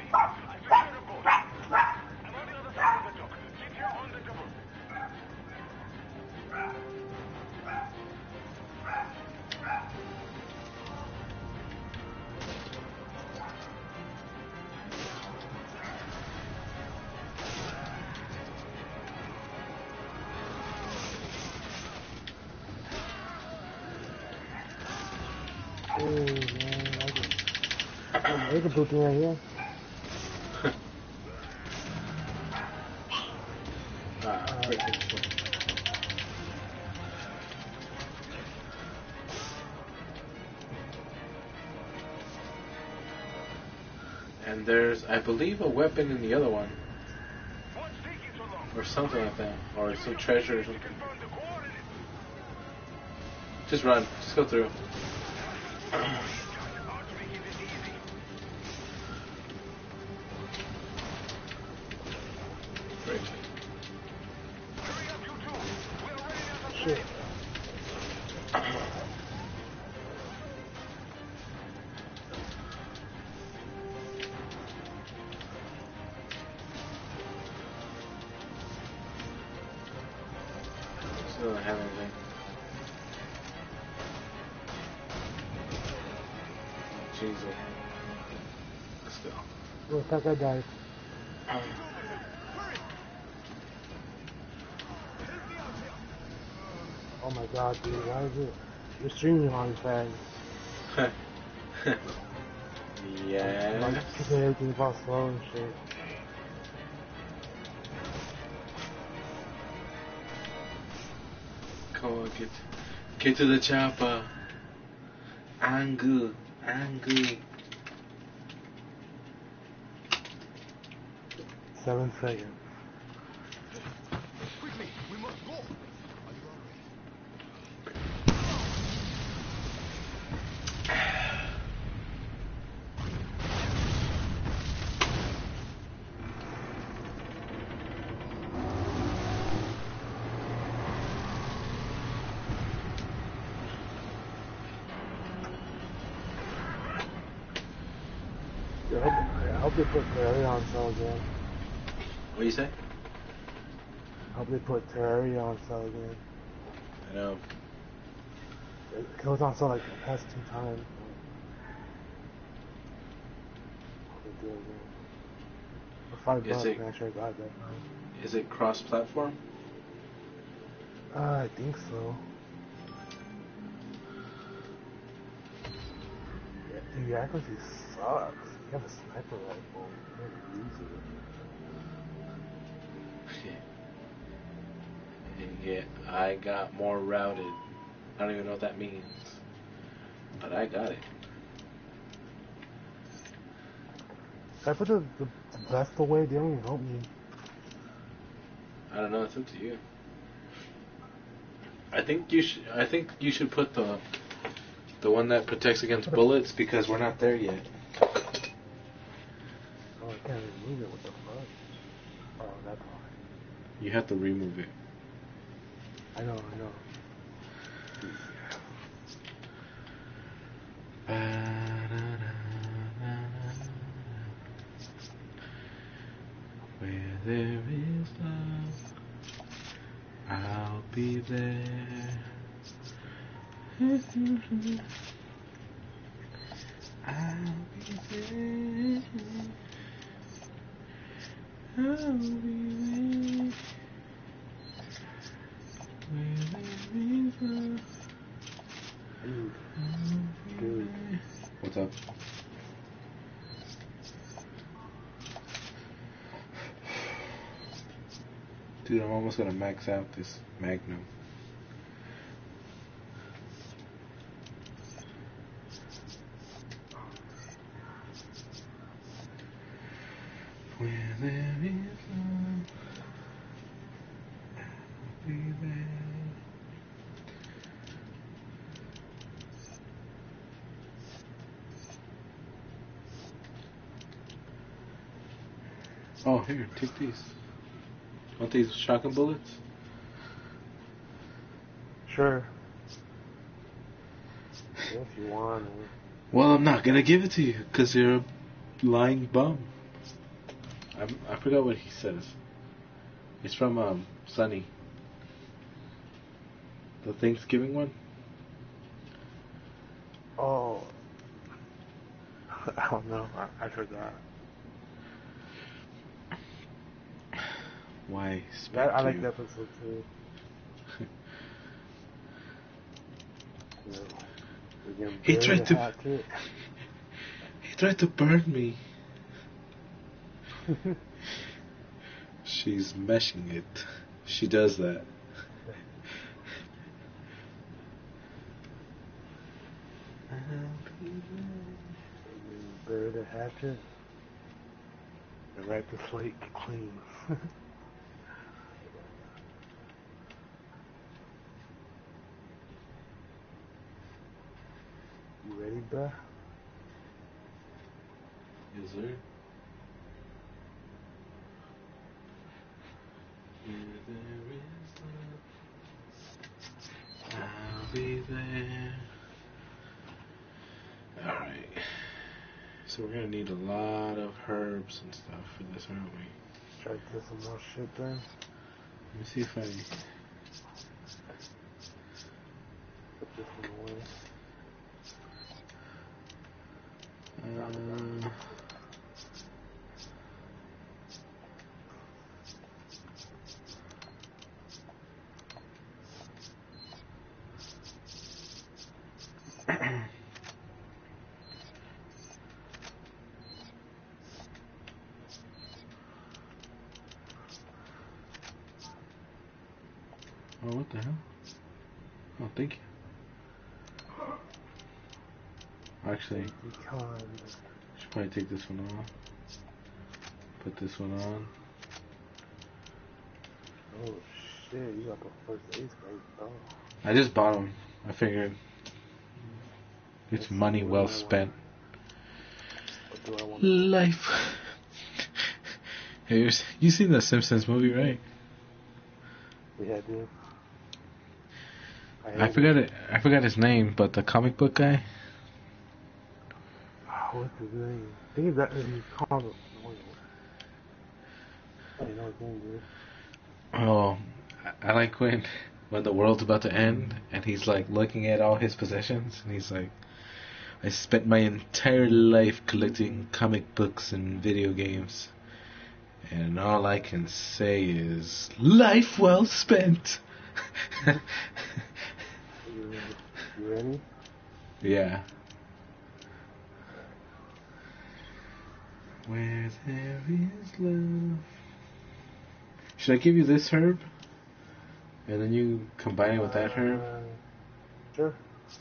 Oh man, I just. There's a blue thing right here. Ah, freaking. And there's, I believe, a weapon in the other one. Or something like that. Or some treasure or something. Just run. Just go through. Great. Shit. Still don't have anything. Jesus. Let's go. Look, that guy died. Oh my god, dude, why is it? You're streaming on fast. Yeah. Like, keeping everything about slow and shit. Come on, get, get to the chopper. Angry, angry. Seven seconds. Quickly, we must go. Are you all ready? I hope, I hope they put Terraria on sale again. What do you say? I hope they put Terraria on sale again. I know. It, it was on sale like the past two times. Hope they do it again. For five Is bucks, it- man, I sure got that. Man. Is it cross-platform? Uh, I think so. Yeah, dude, your accuracy sucks. You have a sniper rifle. You never use it. And yet I got more routed. I don't even know what that means. But I got it. Should I put the, the, the vest away? They don't even help me. I don't know, it's up to you. I think you should I think you should put the the one that protects against bullets because we're not there yet. Oh, I can't remove it. What the fuck? Oh, that's why. You have to remove it. I know, I know. Where there is love, I'll be there. I'll be there. I'll be there. Where there is love. Dude. Dude. What's up? Dude, I'm almost gonna max out this Magnum. Where there is love, I'll be there. Oh, here, take these. Want these shotgun bullets? Sure. Yeah, if you want. Man. Well, I'm not gonna give it to you, because you're a lying bum. I'm, I forgot what he says. It's from um, Sunny. The Thanksgiving one? Oh. I don't know. I, I forgot. Why speak That, I to like you? that episode too. Yeah. We're getting He buried tried a to- hatchet. He tried to burn me. She's meshing it. She does that. Bury the hatchet and wipe the slate clean. You ready, bruh? Yes, sir. Where there is love, I'll be there. Alright. So we're gonna need a lot of herbs and stuff for this, aren't we? Try to get some more shit then. Let me see if I... Put this one away. Oh, what the hell? Oh, thank you. Actually, should probably take this one off. Put this one on. Oh shit, you got the first aid spray, bro. I just bought them. I figured it's money well spent. What do I want? Life. Hey, you seen the Simpsons movie, right? Yeah, dude. I, I forgot it. I forgot his name, but the comic book guy. Oh, what's his name? I think that he's called. I don't know his name, dude. Oh, I like when when the world's about to end and he's like looking at all his possessions and he's like, I spent my entire life collecting comic books and video games, and all I can say is life well spent. you, you ready? Yeah. Where there is love. Should I give you this herb? And then you combine it with that herb? Uh, sure.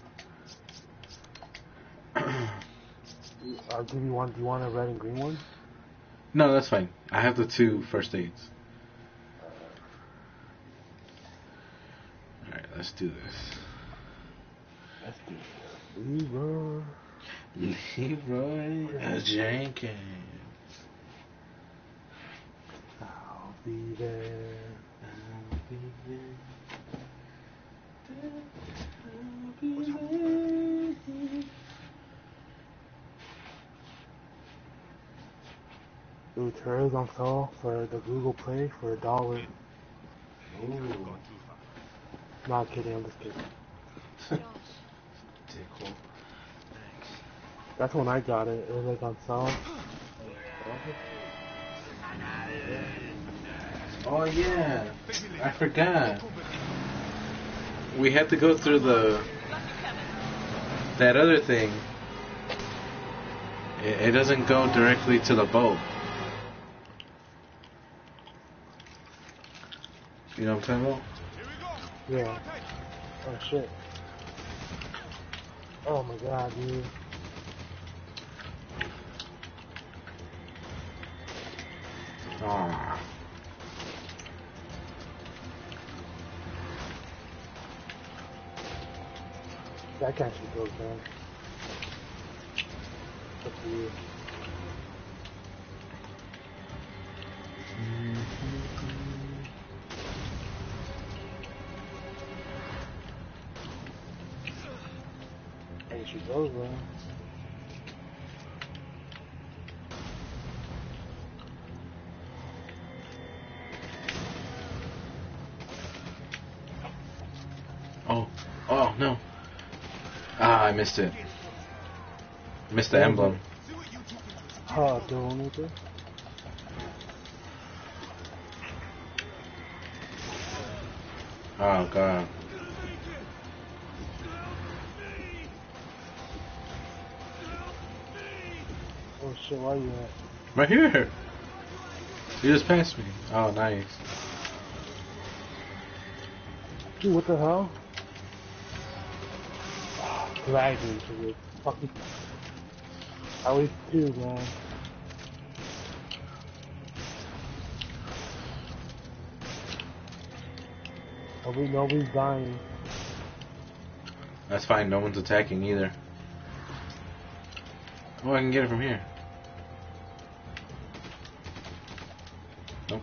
I'll give you one. Do you want a red and green one? No, that's fine. I have the two first aids. Alright, let's do this. Let's do this. Leroy. Leroy Jenkins. I'll be there. I'll be there. I'll be there. Dude, Terra's on sale for the Google Play for a dollar. Ooh. Not kidding, I'm just kidding. Dickhole. That's when I got it. It was like on sale. Oh yeah, I forgot. We had to go through the that other thing. It, it doesn't go directly to the boat. You know what I'm talking about? Yeah. Oh shit. Oh my god, dude. Ah. That actually goes down. Up to you. There she goes, man. Oh, oh no. Ah, I missed it. Missed the emblem. Oh, don't need to. Oh god. Oh shit, where you at? Right here. You just passed me. Oh, nice. Dude, what the hell? Lagging to this fucking. At least two, man. Nobody, nobody's dying. That's fine. No one's attacking either. Oh, I can get it from here. Nope.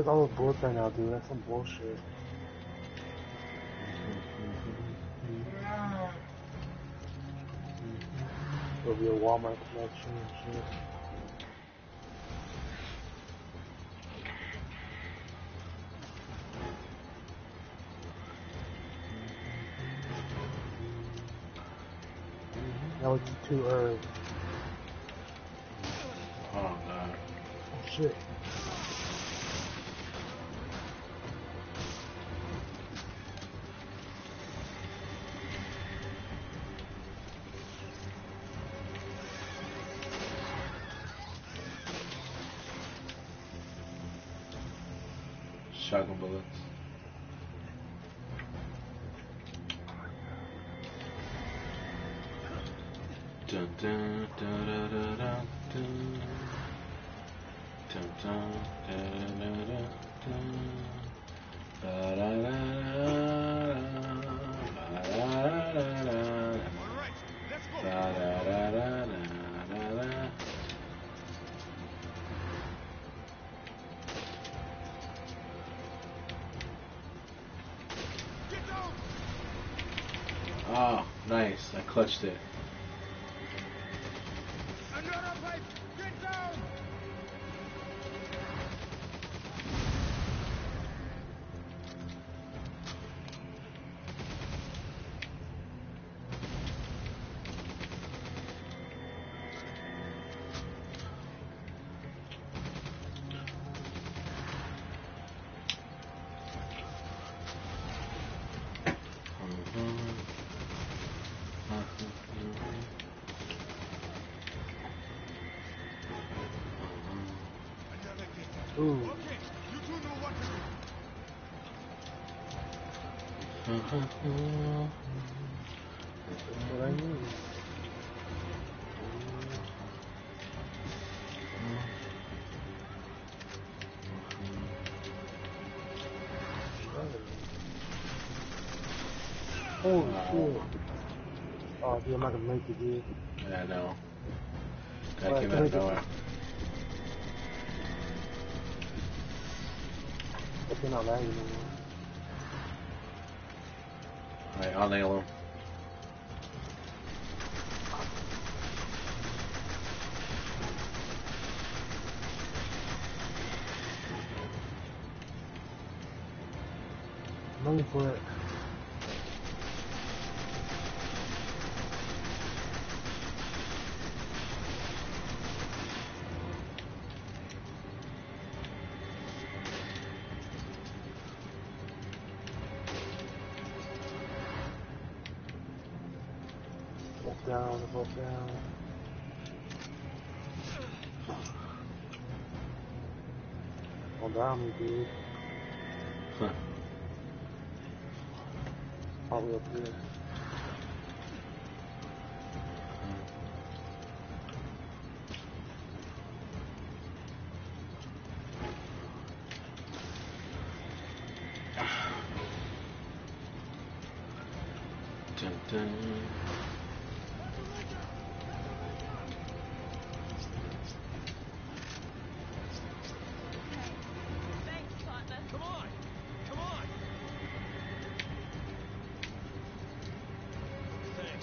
Where's all those bullets right now, dude? That's some bullshit. There'll be a Walmart connection and shit. That was too early. Oh, God. Oh, shit. Shotgun bullets. Dun dun dun dun dun dun dun. Dun dun dun dun dun dun. Da da da da da da. All right, let's go. Da da da da da da da. Get down. Oh, nice. I clutched it. Another pipe. Get down. Another kid. Ooh. Okay, you two know what to do. That's what I need. Holy shit. Oh, dude, I'm not gonna make it, dude. Yeah, I know. Guy Alright, came can out I of get- nowhere. But they're not lagging anymore. Alright, I'll nail him. I'm looking for it. Both down, they're both down. Don't down me, dude. Huh. Probably up here. Dun, dun. Thanks, partner. Come on. Come on. Thanks.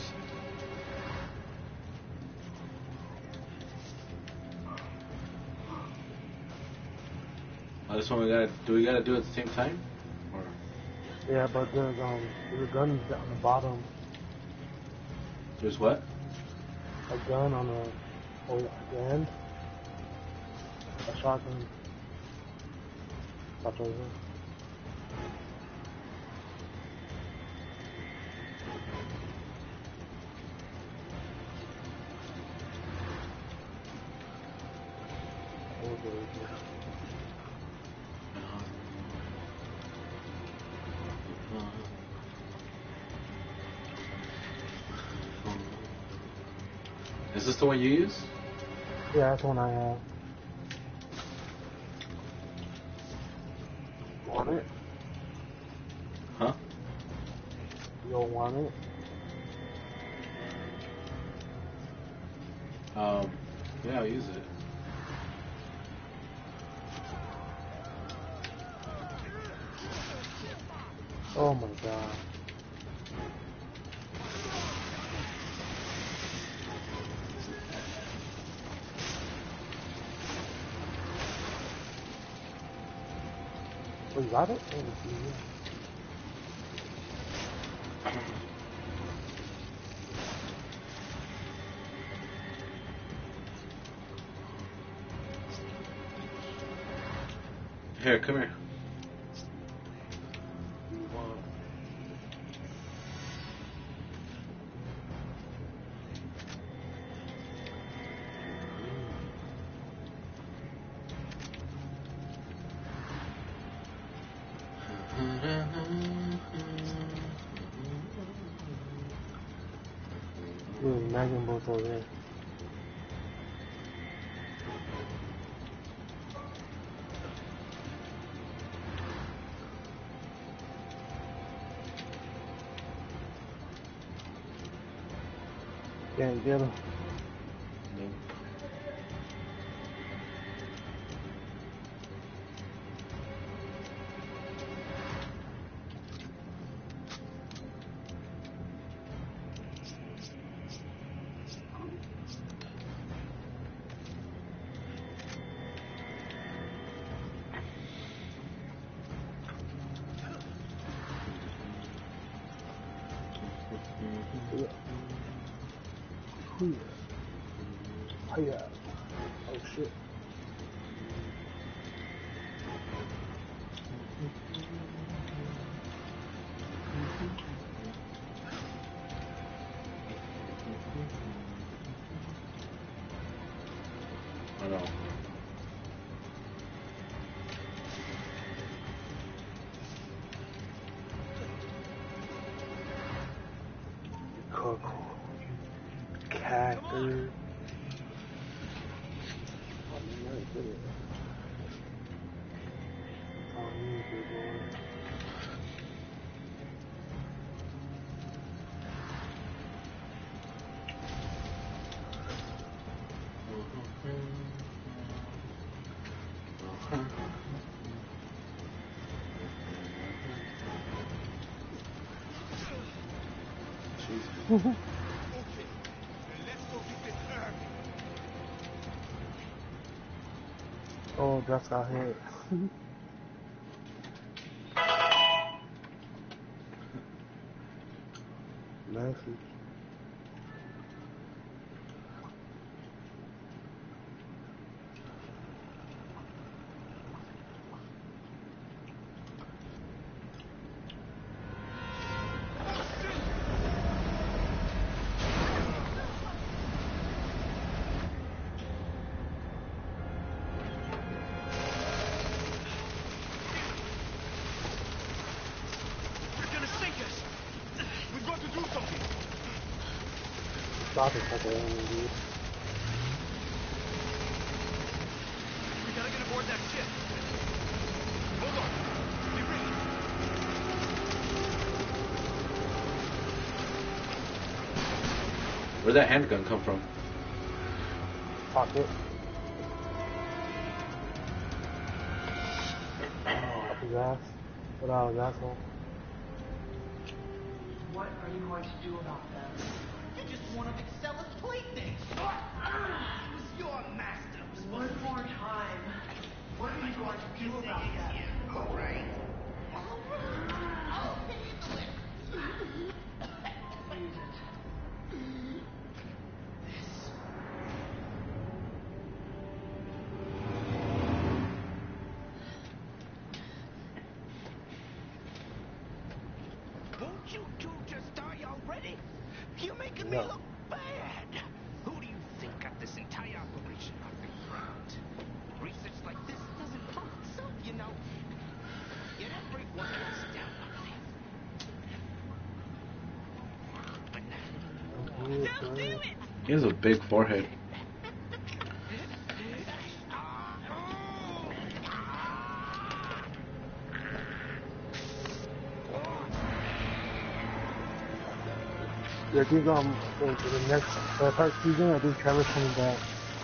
Oh, this one we gotta do. We gotta do it at the same time, or Yeah, but there's um there's a gun on the bottom. there's what? A gun on the oh, at the end. A shotgun. Watch over here. Over here. Is this the one you use? Yeah, that's the one I have. Want it? Huh? You don't want it? Um, yeah, I'll use it. Oh my god. Was that it? Oh, yeah. Here, come here. Ooh, Magnum both over there. Can't get him. Hiya. Oh shit. I know. Cook. Cacker. Oh, you big boy. Okay, let's go get this herb. Oh, just got hit. Message. They're gonna sink us. We've got to do something. Stop it, fucking dude. We gotta get aboard that ship. Hold on. Be ready. Where'd that handgun come from? Pocket. Up his ass. Put out his asshole. What are you going to do about them? You just want to excel as playthings. Who's your master? One more time. What are you going to do about them? All right. I'll handle it. Use it. Won't you two just die already? You're making No. me look bad. Who do you think got this entire operation off the ground? Research like this doesn't come itself, you know. Yet everyone looks down on me. But now, damn it! He has a big forehead. Yeah, I think um for the next uh, part season, I think Trevor's coming back.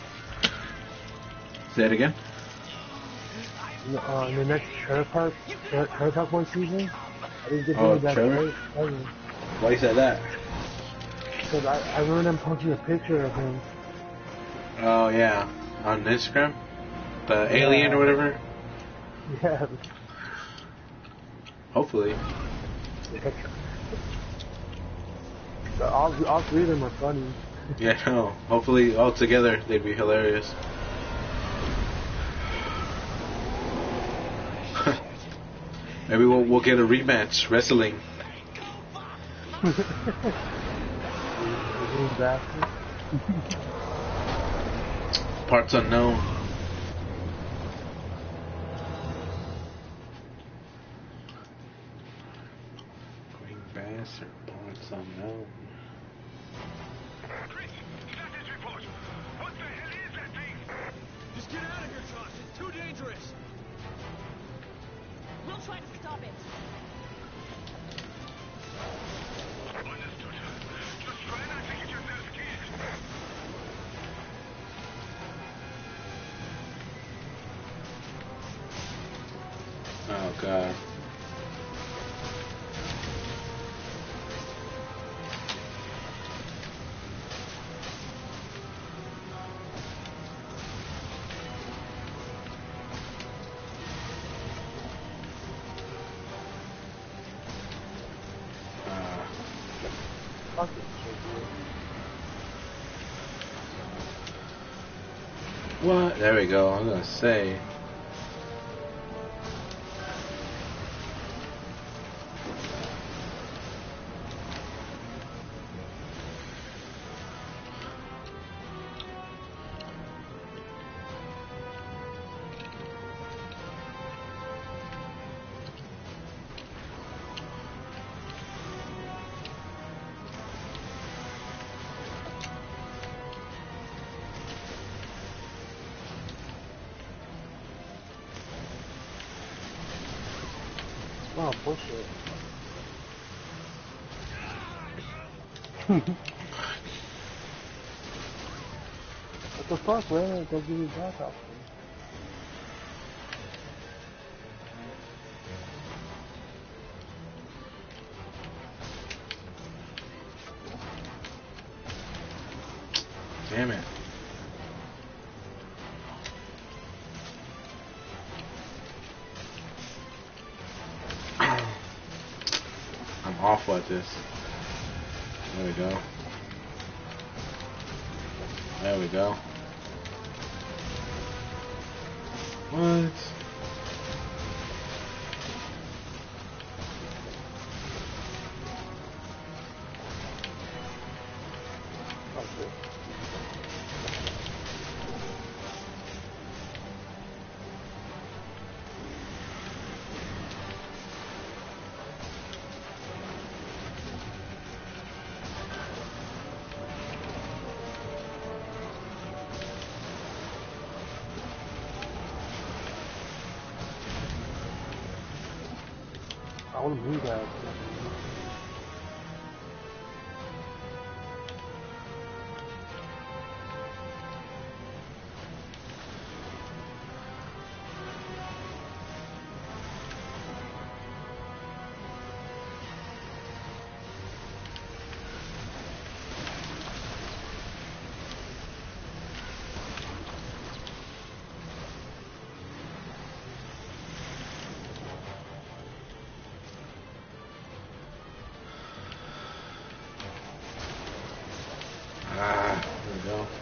Say it again. In the, uh, in the next Trailer Park, Tra- Trailer Park Boy season, I didn't get Oh, to that Trevor? straight ever. Why you said that? Because I, I remember them posting a picture of him. Oh yeah, on Instagram, the Yeah. alien or whatever. Yeah. Hopefully. all, all three of them are funny. Yeah, no. Hopefully, all together they'd be hilarious. Maybe we'll we'll get a rematch wrestling. Parts unknown. Green bastard. Parts unknown. Just get out of here, Josh. It's too dangerous. We'll try to stop it. Understood. Just try not to get yourself killed. Oh god. What? There we go. I was gonna say. Oh, bullshit. What the fuck, man? Go give me back option. Damn it. I'm awful at this. There we go. There we go. What? Oh, shit. I want to move that. Ah, there we go.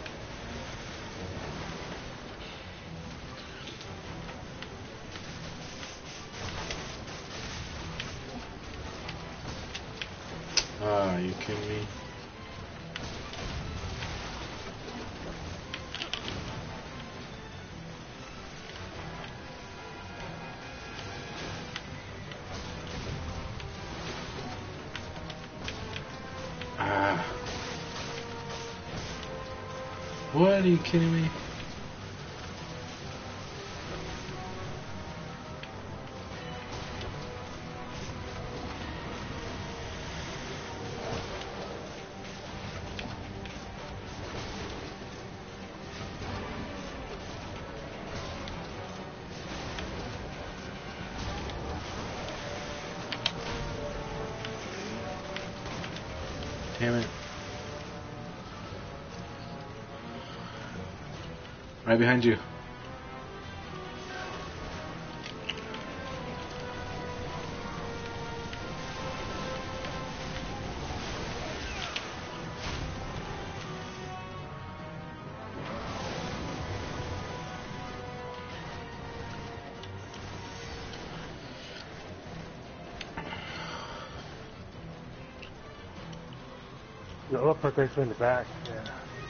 Ah, are you kidding me? Ah. What? Are you kidding me? Damn it. Right behind you. The other part right in the back. Yeah.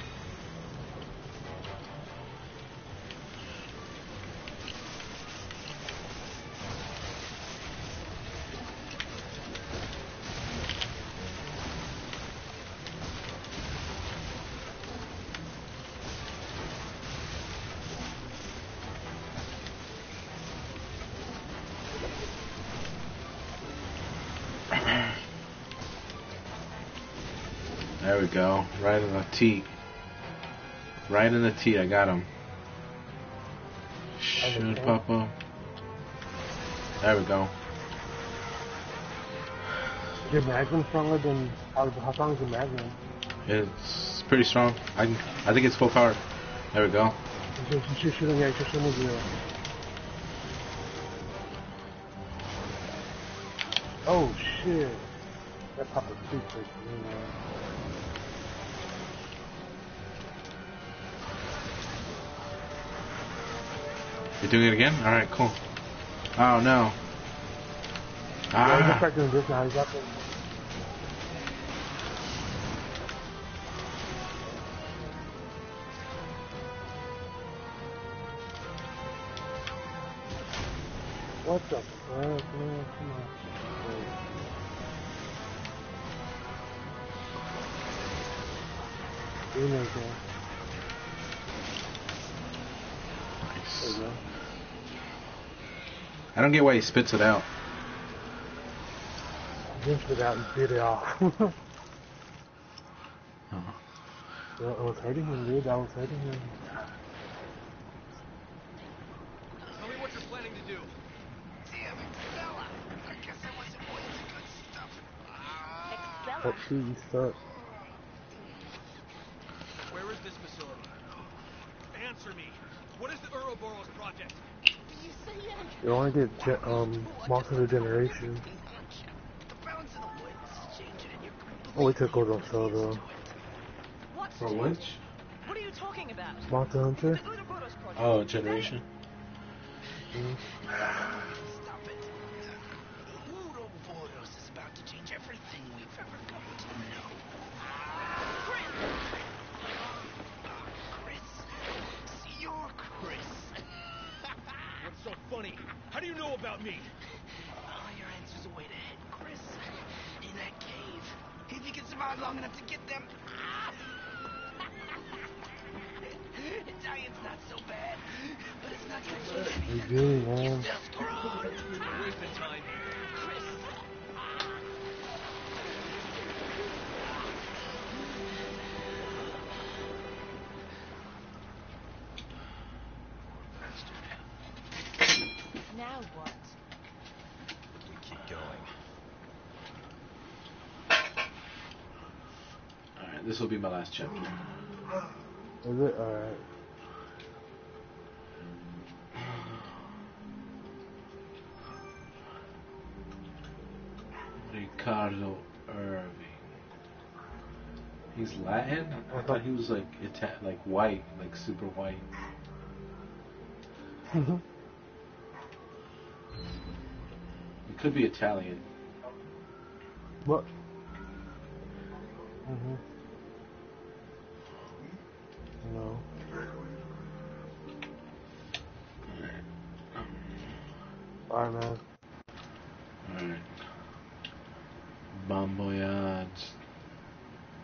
There we go. Right in the T. Right in the T. I got him. Should pop up. There we go. Is your Magnum stronger than how, how strong is your Magnum? It's pretty strong. I can, I think it's full power. There we go. You should, you should shoot him, yeah, you should shoot him with your... Oh shit. That popped a too quick for me, man. You're doing it again? Alright, cool. Oh no. Yeah, he's Ah. just doing this now, he's up in... What the fuck, man? Come on. There you go. Nice. There you go. I don't get why he spits it out. Rinsed it out and spit it off. Uh-huh. That was hurting him, dude. That was hurting him. Tell me what you're planning to do. Damn it, fella. I guess I wasn't one of the good stuff. Ah. That cheese sucks. Where is this facility? Answer me. What is the Ouroboros project? You only get ge- um monster generation. The balance of the woods is changing and you're Oh, we took over so though. What? For which? What are you talking about? Monster Hunter? The Ouroboros project. Oh, generation. Mm. Stop it. Ouroboros is about to change everything we've ever come to know. Chris. You're Chris. What's so funny? How do you know about me? All your answers await ahead, Chris. In that cave. If you can survive long enough to get them. Italian's not so bad, but it's not gonna change We anything. do, You're man. still screwed. We're wasting time here. Chris. Now what? We keep going. Alright, this will be my last chapter. Is it? Alright. Ricardo Irving. He's Latin? I thought he was like Ita- like white, like super white. He could be Italian. What? Mm-hmm. No. Alright, man. Alright. Bon voyage.